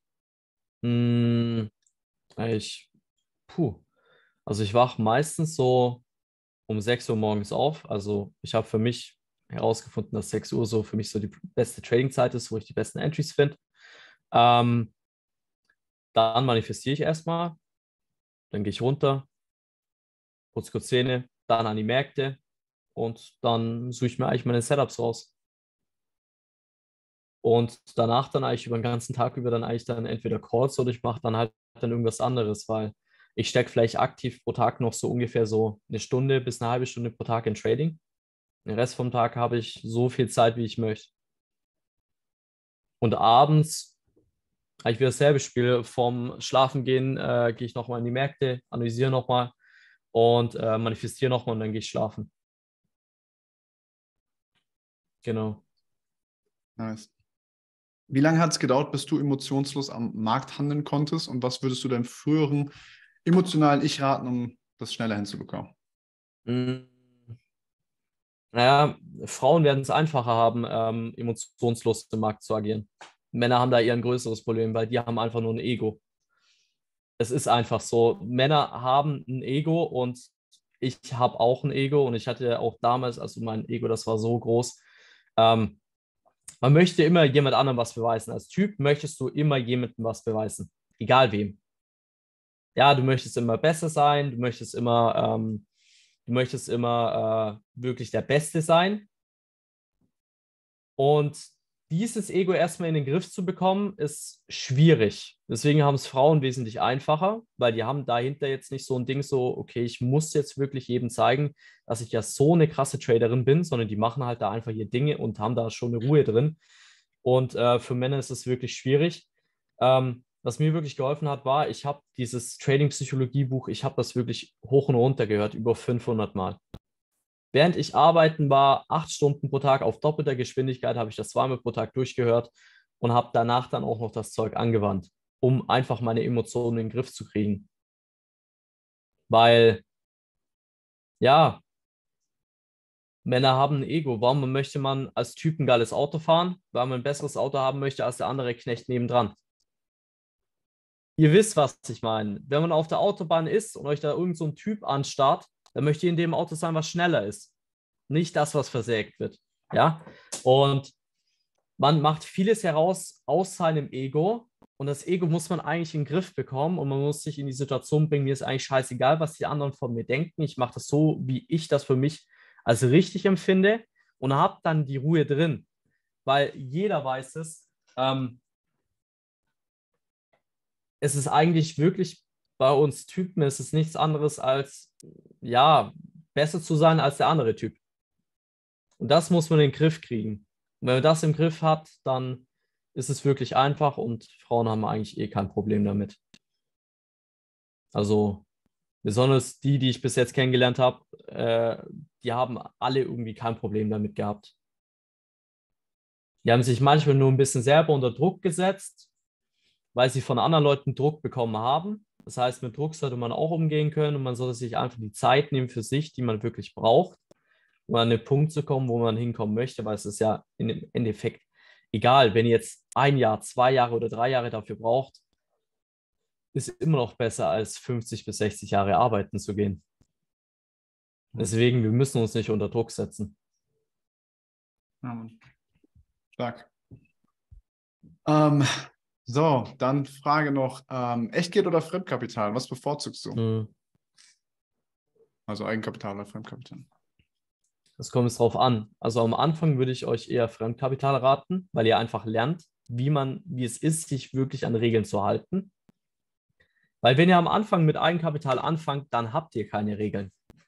Hm, ich, puh. Also ich wache meistens so um sechs Uhr morgens auf. Also ich habe für mich herausgefunden, dass sechs Uhr so für mich so die beste Trading-Zeit ist, wo ich die besten Entries finde. Ähm, dann manifestiere ich erstmal, dann gehe ich runter, putze kurz Zähne, dann an die Märkte und dann suche ich mir eigentlich meine Setups raus. Und danach dann eigentlich über den ganzen Tag über dann eigentlich dann entweder Calls oder ich mache dann halt dann irgendwas anderes, weil ich stecke vielleicht aktiv pro Tag noch so ungefähr so eine Stunde bis eine halbe Stunde pro Tag in Trading. Den Rest vom Tag habe ich so viel Zeit, wie ich möchte. Und abends habe ich wieder dasselbe Spiel. Vorm Schlafengehen äh, gehe ich nochmal in die Märkte, analysiere nochmal und äh, manifestiere nochmal und dann gehe ich schlafen. Genau. Nice. Wie lange hat es gedauert, bis du emotionslos am Markt handeln konntest? Und was würdest du deinem früheren emotionalen Ich raten, um das schneller hinzubekommen? Mm, Naja, Frauen werden es einfacher haben, ähm, emotionslos im Markt zu agieren. Männer haben da eher ein größeres Problem, weil die haben einfach nur ein Ego. Es ist einfach so. Männer haben ein Ego und ich habe auch ein Ego und ich hatte auch damals, also mein Ego, das war so groß. Ähm, Man möchte immer jemand anderem was beweisen. Als Typ möchtest du immer jemandem was beweisen. Egal wem. Ja, du möchtest immer besser sein, du möchtest immer, ähm, du möchtest immer äh, wirklich der Beste sein. Und dieses Ego erstmal in den Griff zu bekommen, ist schwierig. Deswegen haben es Frauen wesentlich einfacher, weil die haben dahinter jetzt nicht so ein Ding so, okay, ich muss jetzt wirklich jedem zeigen, dass ich ja so eine krasse Traderin bin, sondern die machen halt da einfach hier Dinge und haben da schon eine Ruhe drin. Und äh, für Männer ist es wirklich schwierig. Ähm, was mir wirklich geholfen hat, war, ich habe dieses Trading-Psychologie-Buch, ich habe das wirklich hoch und runter gehört, über fünfhundert Mal. Während ich arbeiten war, acht Stunden pro Tag auf doppelter Geschwindigkeit, habe ich das zweimal pro Tag durchgehört und habe danach dann auch noch das Zeug angewandt, um einfach meine Emotionen in den Griff zu kriegen. Weil, ja, Männer haben ein Ego. Warum möchte man als Typ ein geiles Auto fahren? Weil man ein besseres Auto haben möchte als der andere Knecht nebendran. Ihr wisst, was ich meine. Wenn man auf der Autobahn ist und euch da irgend so ein Typ anstarrt, dann möchte ihr in dem Auto sein, was schneller ist. Nicht das, was versägt wird. Ja? Und man macht vieles heraus aus seinem Ego und das Ego muss man eigentlich in den Griff bekommen und man muss sich in die Situation bringen, mir ist eigentlich scheißegal, was die anderen von mir denken. Ich mache das so, wie ich das für mich als richtig empfinde und habe dann die Ruhe drin, weil jeder weiß es. Ähm, es ist eigentlich wirklich bei uns Typen, es ist nichts anderes als, ja, besser zu sein als der andere Typ. Und das muss man in den Griff kriegen. Und wenn man das im Griff hat, dann ist es wirklich einfach und Frauen haben eigentlich eh kein Problem damit. Also besonders die, die ich bis jetzt kennengelernt habe, äh, die haben alle irgendwie kein Problem damit gehabt. Die haben sich manchmal nur ein bisschen selber unter Druck gesetzt, weil sie von anderen Leuten Druck bekommen haben. Das heißt, mit Druck sollte man auch umgehen können und man sollte sich einfach die Zeit nehmen für sich, die man wirklich braucht, um an den Punkt zu kommen, wo man hinkommen möchte, weil es ist ja im Endeffekt egal, wenn ihr jetzt ein Jahr, zwei Jahre oder drei Jahre dafür braucht, ist immer noch besser, als fünfzig bis sechzig Jahre arbeiten zu gehen. Deswegen, wir müssen uns nicht unter Druck setzen. Ja, stark. Ähm, so, dann Frage noch, ähm, Echtgeld oder Fremdkapital? Was bevorzugst du? Hm. Also Eigenkapital oder Fremdkapital? Das kommt es drauf an. Also am Anfang würde ich euch eher Fremdkapital raten, weil ihr einfach lernt, wie man, wie es ist, sich wirklich an Regeln zu halten. Weil wenn ihr am Anfang mit Eigenkapital anfangt, dann habt ihr keine Regeln.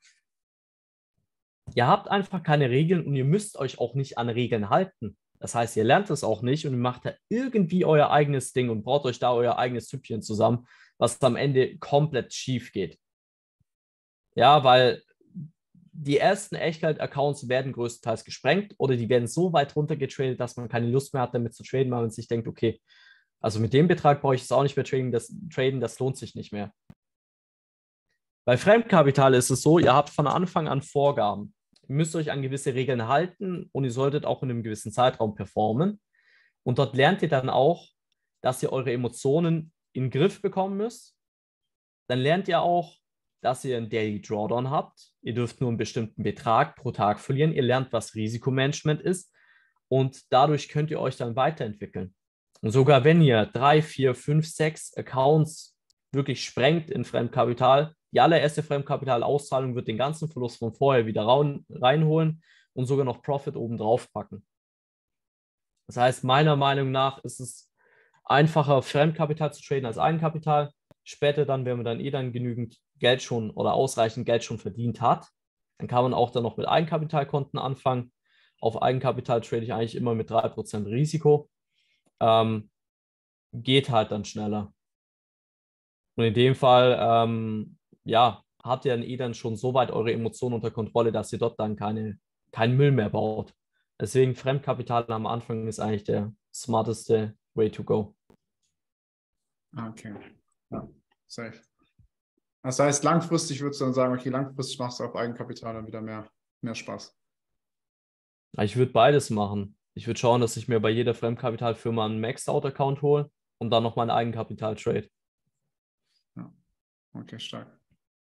Ihr habt einfach keine Regeln und ihr müsst euch auch nicht an Regeln halten. Das heißt, ihr lernt es auch nicht und ihr macht da irgendwie euer eigenes Ding und baut euch da euer eigenes Süppchen zusammen, was am Ende komplett schief geht. Ja, weil die ersten Echtgeld-Accounts werden größtenteils gesprengt oder die werden so weit runtergetradet, dass man keine Lust mehr hat, damit zu traden, weil man sich denkt, okay, also mit dem Betrag brauche ich es auch nicht mehr traden, das, traden, das lohnt sich nicht mehr. Bei Fremdkapital ist es so, ihr habt von Anfang an Vorgaben. Ihr müsst euch an gewisse Regeln halten und ihr solltet auch in einem gewissen Zeitraum performen. Und dort lernt ihr dann auch, dass ihr eure Emotionen in den Griff bekommen müsst. Dann lernt ihr auch, dass ihr einen Daily Drawdown habt. Ihr dürft nur einen bestimmten Betrag pro Tag verlieren. Ihr lernt, was Risikomanagement ist. Und dadurch könnt ihr euch dann weiterentwickeln. Und sogar wenn ihr drei, vier, fünf, sechs Accounts wirklich sprengt in Fremdkapital, die allererste Fremdkapitalauszahlung wird den ganzen Verlust von vorher wieder reinholen und sogar noch Profit obendrauf packen. Das heißt, meiner Meinung nach ist es einfacher, Fremdkapital zu traden als Eigenkapital. Später dann, wenn man dann eh dann genügend Geld schon oder ausreichend Geld schon verdient hat, dann kann man auch dann noch mit Eigenkapitalkonten anfangen. Auf Eigenkapital trade ich eigentlich immer mit drei Prozent Risiko. Ähm, geht halt dann schneller. Und in dem Fall, ähm, ja, habt ihr dann eh dann schon so weit eure Emotionen unter Kontrolle, dass ihr dort dann keine, keinen Müll mehr baut. Deswegen Fremdkapital am Anfang ist eigentlich der smarteste way to go. Okay, ja, safe. Das heißt, langfristig würdest du dann sagen, okay, langfristig machst du auf Eigenkapital dann wieder mehr, mehr Spaß. Ich würde beides machen. Ich würde schauen, dass ich mir bei jeder Fremdkapitalfirma einen Maxed-Out-Account hole und dann noch mein Eigenkapital trade. Ja, okay, stark.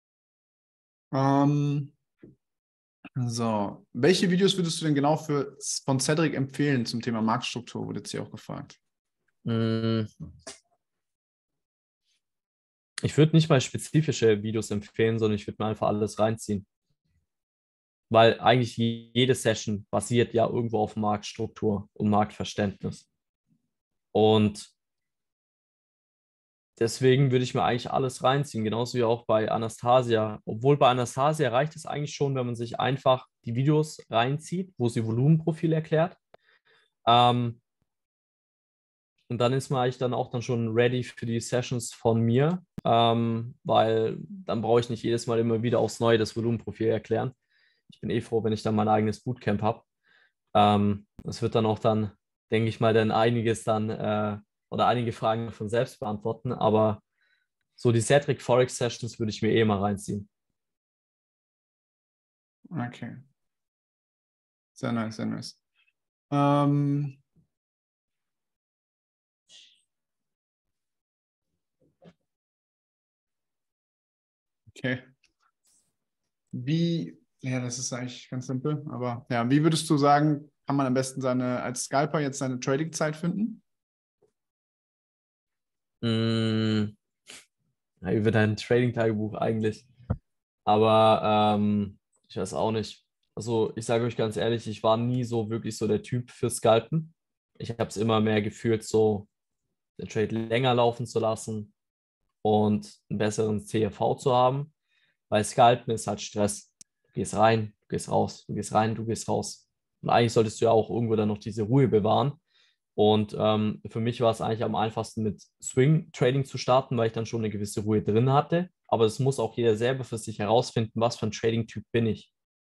Ähm, so, welche Videos würdest du denn genau für, von Cedric empfehlen zum Thema Marktstruktur, wurde jetzt hier auch gefragt. Mm. Ich würde nicht mal spezifische Videos empfehlen, sondern ich würde mir einfach alles reinziehen. Weil eigentlich jede Session basiert ja irgendwo auf Marktstruktur und Marktverständnis. Und deswegen würde ich mir eigentlich alles reinziehen, genauso wie auch bei Anastasia. Obwohl bei Anastasia reicht es eigentlich schon, wenn man sich einfach die Videos reinzieht, wo sie Volumenprofil erklärt. Ähm, und dann ist man eigentlich dann auch dann schon ready für die Sessions von mir, ähm, weil dann brauche ich nicht jedes Mal immer wieder aufs Neue das Volumenprofil erklären. Ich bin eh froh, wenn ich dann mein eigenes Bootcamp habe. Ähm, das wird dann auch dann, denke ich mal, dann einiges dann äh, oder einige Fragen von selbst beantworten, aber so die Cedric Forex Sessions würde ich mir eh mal reinziehen. Okay. Sehr nice, sehr nice. Ähm, okay. Wie, ja, das ist eigentlich ganz simpel, aber ja, wie würdest du sagen, kann man am besten seine, als Scalper jetzt seine Trading-Zeit finden? Mm, ja, über dein Trading-Tagebuch eigentlich. Aber ähm, ich weiß auch nicht. Also ich sage euch ganz ehrlich, ich war nie so wirklich so der Typ für Scalpen. Ich habe es immer mehr gefühlt, so den Trade länger laufen zu lassen und einen besseren C F V zu haben. Weil Scalpen ist halt Stress. Du gehst rein, du gehst raus, du gehst rein, du gehst raus. Und eigentlich solltest du ja auch irgendwo dann noch diese Ruhe bewahren. Und ähm, für mich war es eigentlich am einfachsten mit Swing Trading zu starten, weil ich dann schon eine gewisse Ruhe drin hatte. Aber es muss auch jeder selber für sich herausfinden, was für ein Trading-Typ bin ich.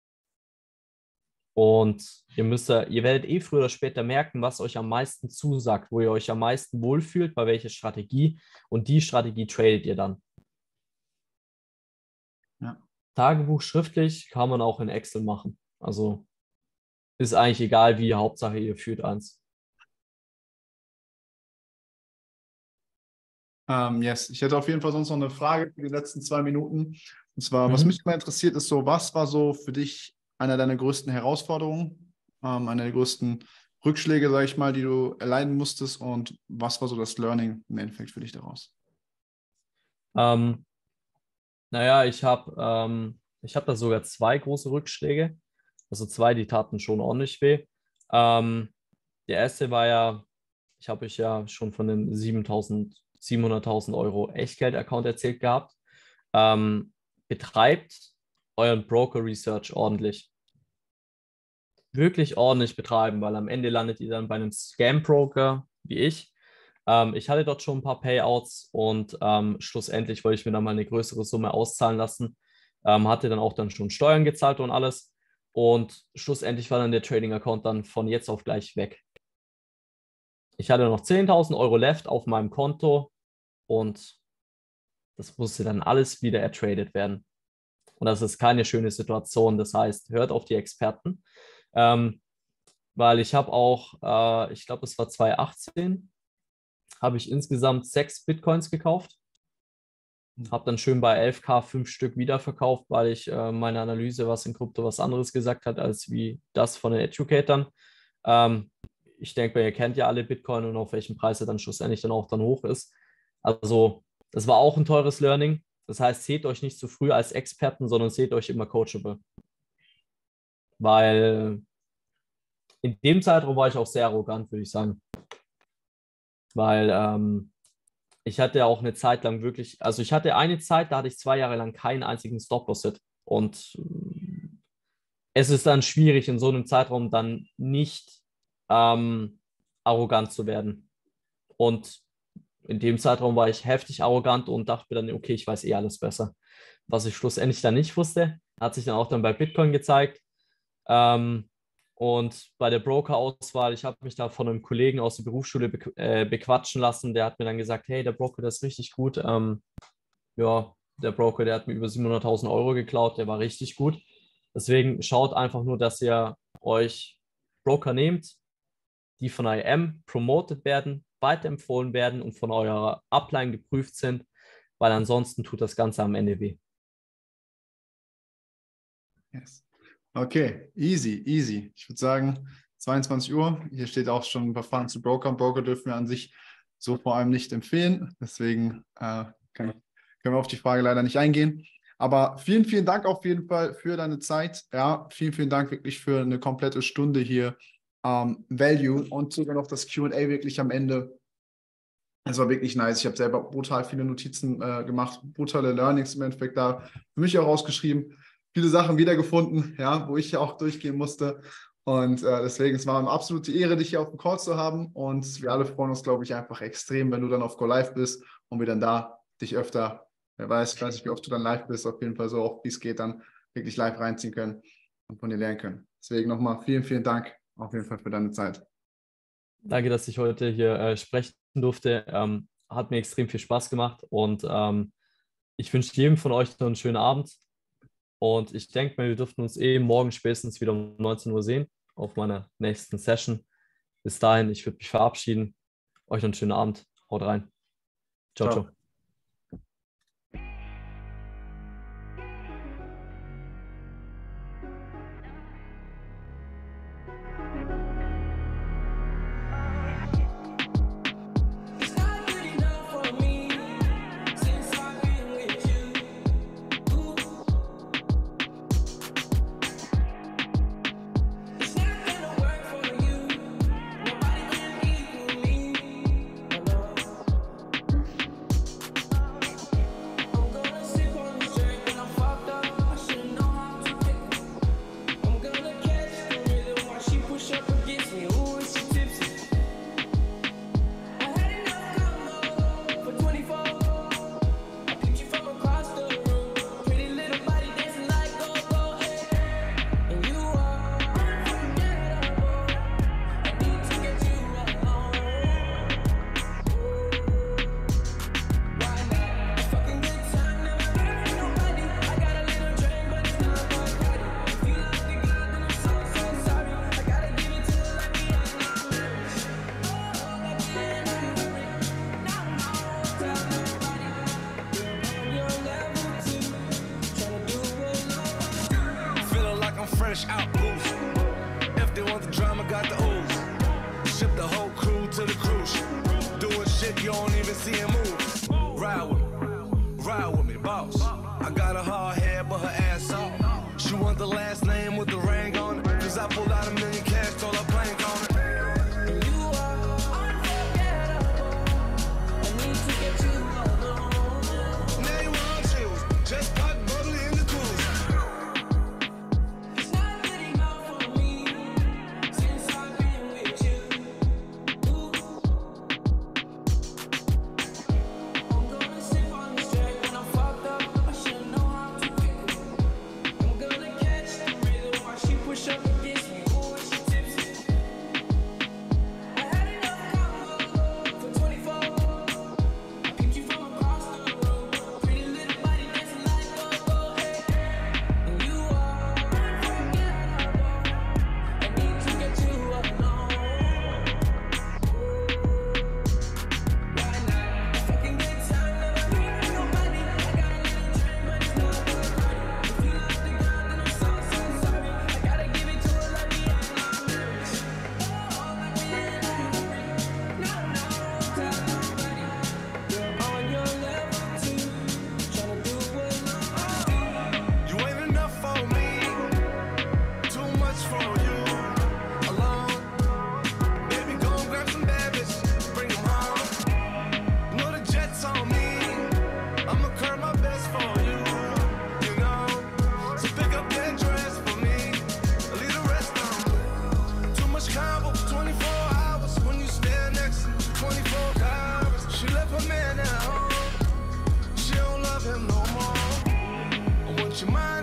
Und ihr müsst, ihr werdet eh früher oder später merken, was euch am meisten zusagt, wo ihr euch am meisten wohlfühlt, bei welcher Strategie. Und die Strategie tradet ihr dann. Ja. Tagebuch schriftlich kann man auch in Excel machen. Also ist eigentlich egal wie, Hauptsache ihr führt eins. Ähm, yes, ich hätte auf jeden Fall sonst noch eine Frage für die letzten zwei Minuten. Und zwar, was Mhm. mich immer interessiert, ist so, was war so für dich einer deiner größten Herausforderungen, ähm, einer der größten Rückschläge, sage ich mal, die du erleiden musstest und was war so das Learning im Endeffekt für dich daraus? Ähm, naja, ich habe ähm, ich hab da sogar zwei große Rückschläge. Also zwei, die taten schon ordentlich weh. Ähm, der erste war ja, ich habe euch ja schon von dem siebentausend, siebenhunderttausend Euro Echtgeld-Account erzählt gehabt. Ähm, betreibt euren Broker Research ordentlich. Wirklich ordentlich betreiben, weil am Ende landet ihr dann bei einem Scam-Broker wie ich, Ähm, ich hatte dort schon ein paar Payouts und ähm, schlussendlich wollte ich mir dann mal eine größere Summe auszahlen lassen. Ähm, hatte dann auch dann schon Steuern gezahlt und alles. Und schlussendlich war dann der Trading-Account dann von jetzt auf gleich weg. Ich hatte noch zehntausend Euro left auf meinem Konto und das musste dann alles wieder ertradet werden. Und das ist keine schöne Situation. Das heißt, hört auf die Experten. Ähm, weil ich habe auch, äh, ich glaube, es war zwanzig achtzehn, habe ich insgesamt sechs Bitcoins gekauft. Habe dann schön bei elf K fünf Stück wiederverkauft, weil ich äh, meine Analyse, was in Krypto was anderes gesagt hat, als wie das von den Educatoren. Ähm, ich denke, ihr kennt ja alle Bitcoin und auf welchen Preis er dann schlussendlich dann auch dann hoch ist. Also das war auch ein teures Learning. Das heißt, seht euch nicht zu früh als Experten, sondern seht euch immer coachable. Weil in dem Zeitraum war ich auch sehr arrogant, würde ich sagen. Weil ähm, ich hatte ja auch eine Zeit lang wirklich, also ich hatte eine Zeit, da hatte ich zwei Jahre lang keinen einzigen Stop-Loss-Hit. Und äh, es ist dann schwierig, in so einem Zeitraum dann nicht ähm, arrogant zu werden. Und in dem Zeitraum war ich heftig arrogant und dachte mir dann, okay, ich weiß eh alles besser. Was ich schlussendlich dann nicht wusste, hat sich dann auch dann bei Bitcoin gezeigt. Ähm, und bei der Broker-Auswahl, ich habe mich da von einem Kollegen aus der Berufsschule be äh, bequatschen lassen. Der hat mir dann gesagt, hey, der Broker, der ist richtig gut. Ähm, ja, der Broker, der hat mir über siebenhunderttausend Euro geklaut. Der war richtig gut. Deswegen schaut einfach nur, dass ihr euch Broker nehmt, die von I M promoted werden, weiterempfohlen werden und von eurer Upline geprüft sind, weil ansonsten tut das Ganze am Ende weh. Yes. Okay, easy, easy. Ich würde sagen, zweiundzwanzig Uhr. Hier steht auch schon ein paar Fragen zu Broker. Broker dürfen wir an sich so vor allem nicht empfehlen. Deswegen äh, kann, können wir auf die Frage leider nicht eingehen. Aber vielen, vielen Dank auf jeden Fall für deine Zeit. Ja, vielen, vielen Dank wirklich für eine komplette Stunde hier. Um, Value und sogar noch das Q und A wirklich am Ende. Es war wirklich nice. Ich habe selber brutal viele Notizen äh, gemacht, brutale Learnings im Endeffekt da für mich auch rausgeschrieben. Viele Sachen wiedergefunden, ja, wo ich ja auch durchgehen musste. Und äh, deswegen, es war eine absolute Ehre, dich hier auf dem Call zu haben. Und wir alle freuen uns, glaube ich, einfach extrem, wenn du dann auf Go Live bist und wir dann da dich öfter, wer weiß, ich weiß nicht, wie oft du dann live bist, auf jeden Fall so oft, wie es geht, dann wirklich live reinziehen können und von dir lernen können. Deswegen nochmal vielen, vielen Dank auf jeden Fall für deine Zeit. Danke, dass ich heute hier äh, sprechen durfte. Ähm, hat mir extrem viel Spaß gemacht und ähm, ich wünsche jedem von euch noch einen schönen Abend. Und ich denke mal, wir dürften uns eh morgen spätestens wieder um neunzehn Uhr sehen auf meiner nächsten Session. Bis dahin, ich würde mich verabschieden. Euch noch einen schönen Abend. Haut rein. Ciao, ciao. ciao. fresh out boost. If they want the drama, got the ooze. Ship the whole crew to the cruise. Doing shit you don't even see him move. Ride with me, ride with me, boss. I got a hard head, but her ass off. She want the last name with the ring on it. Cause I pulled out a million cash, told her plank on it. Mind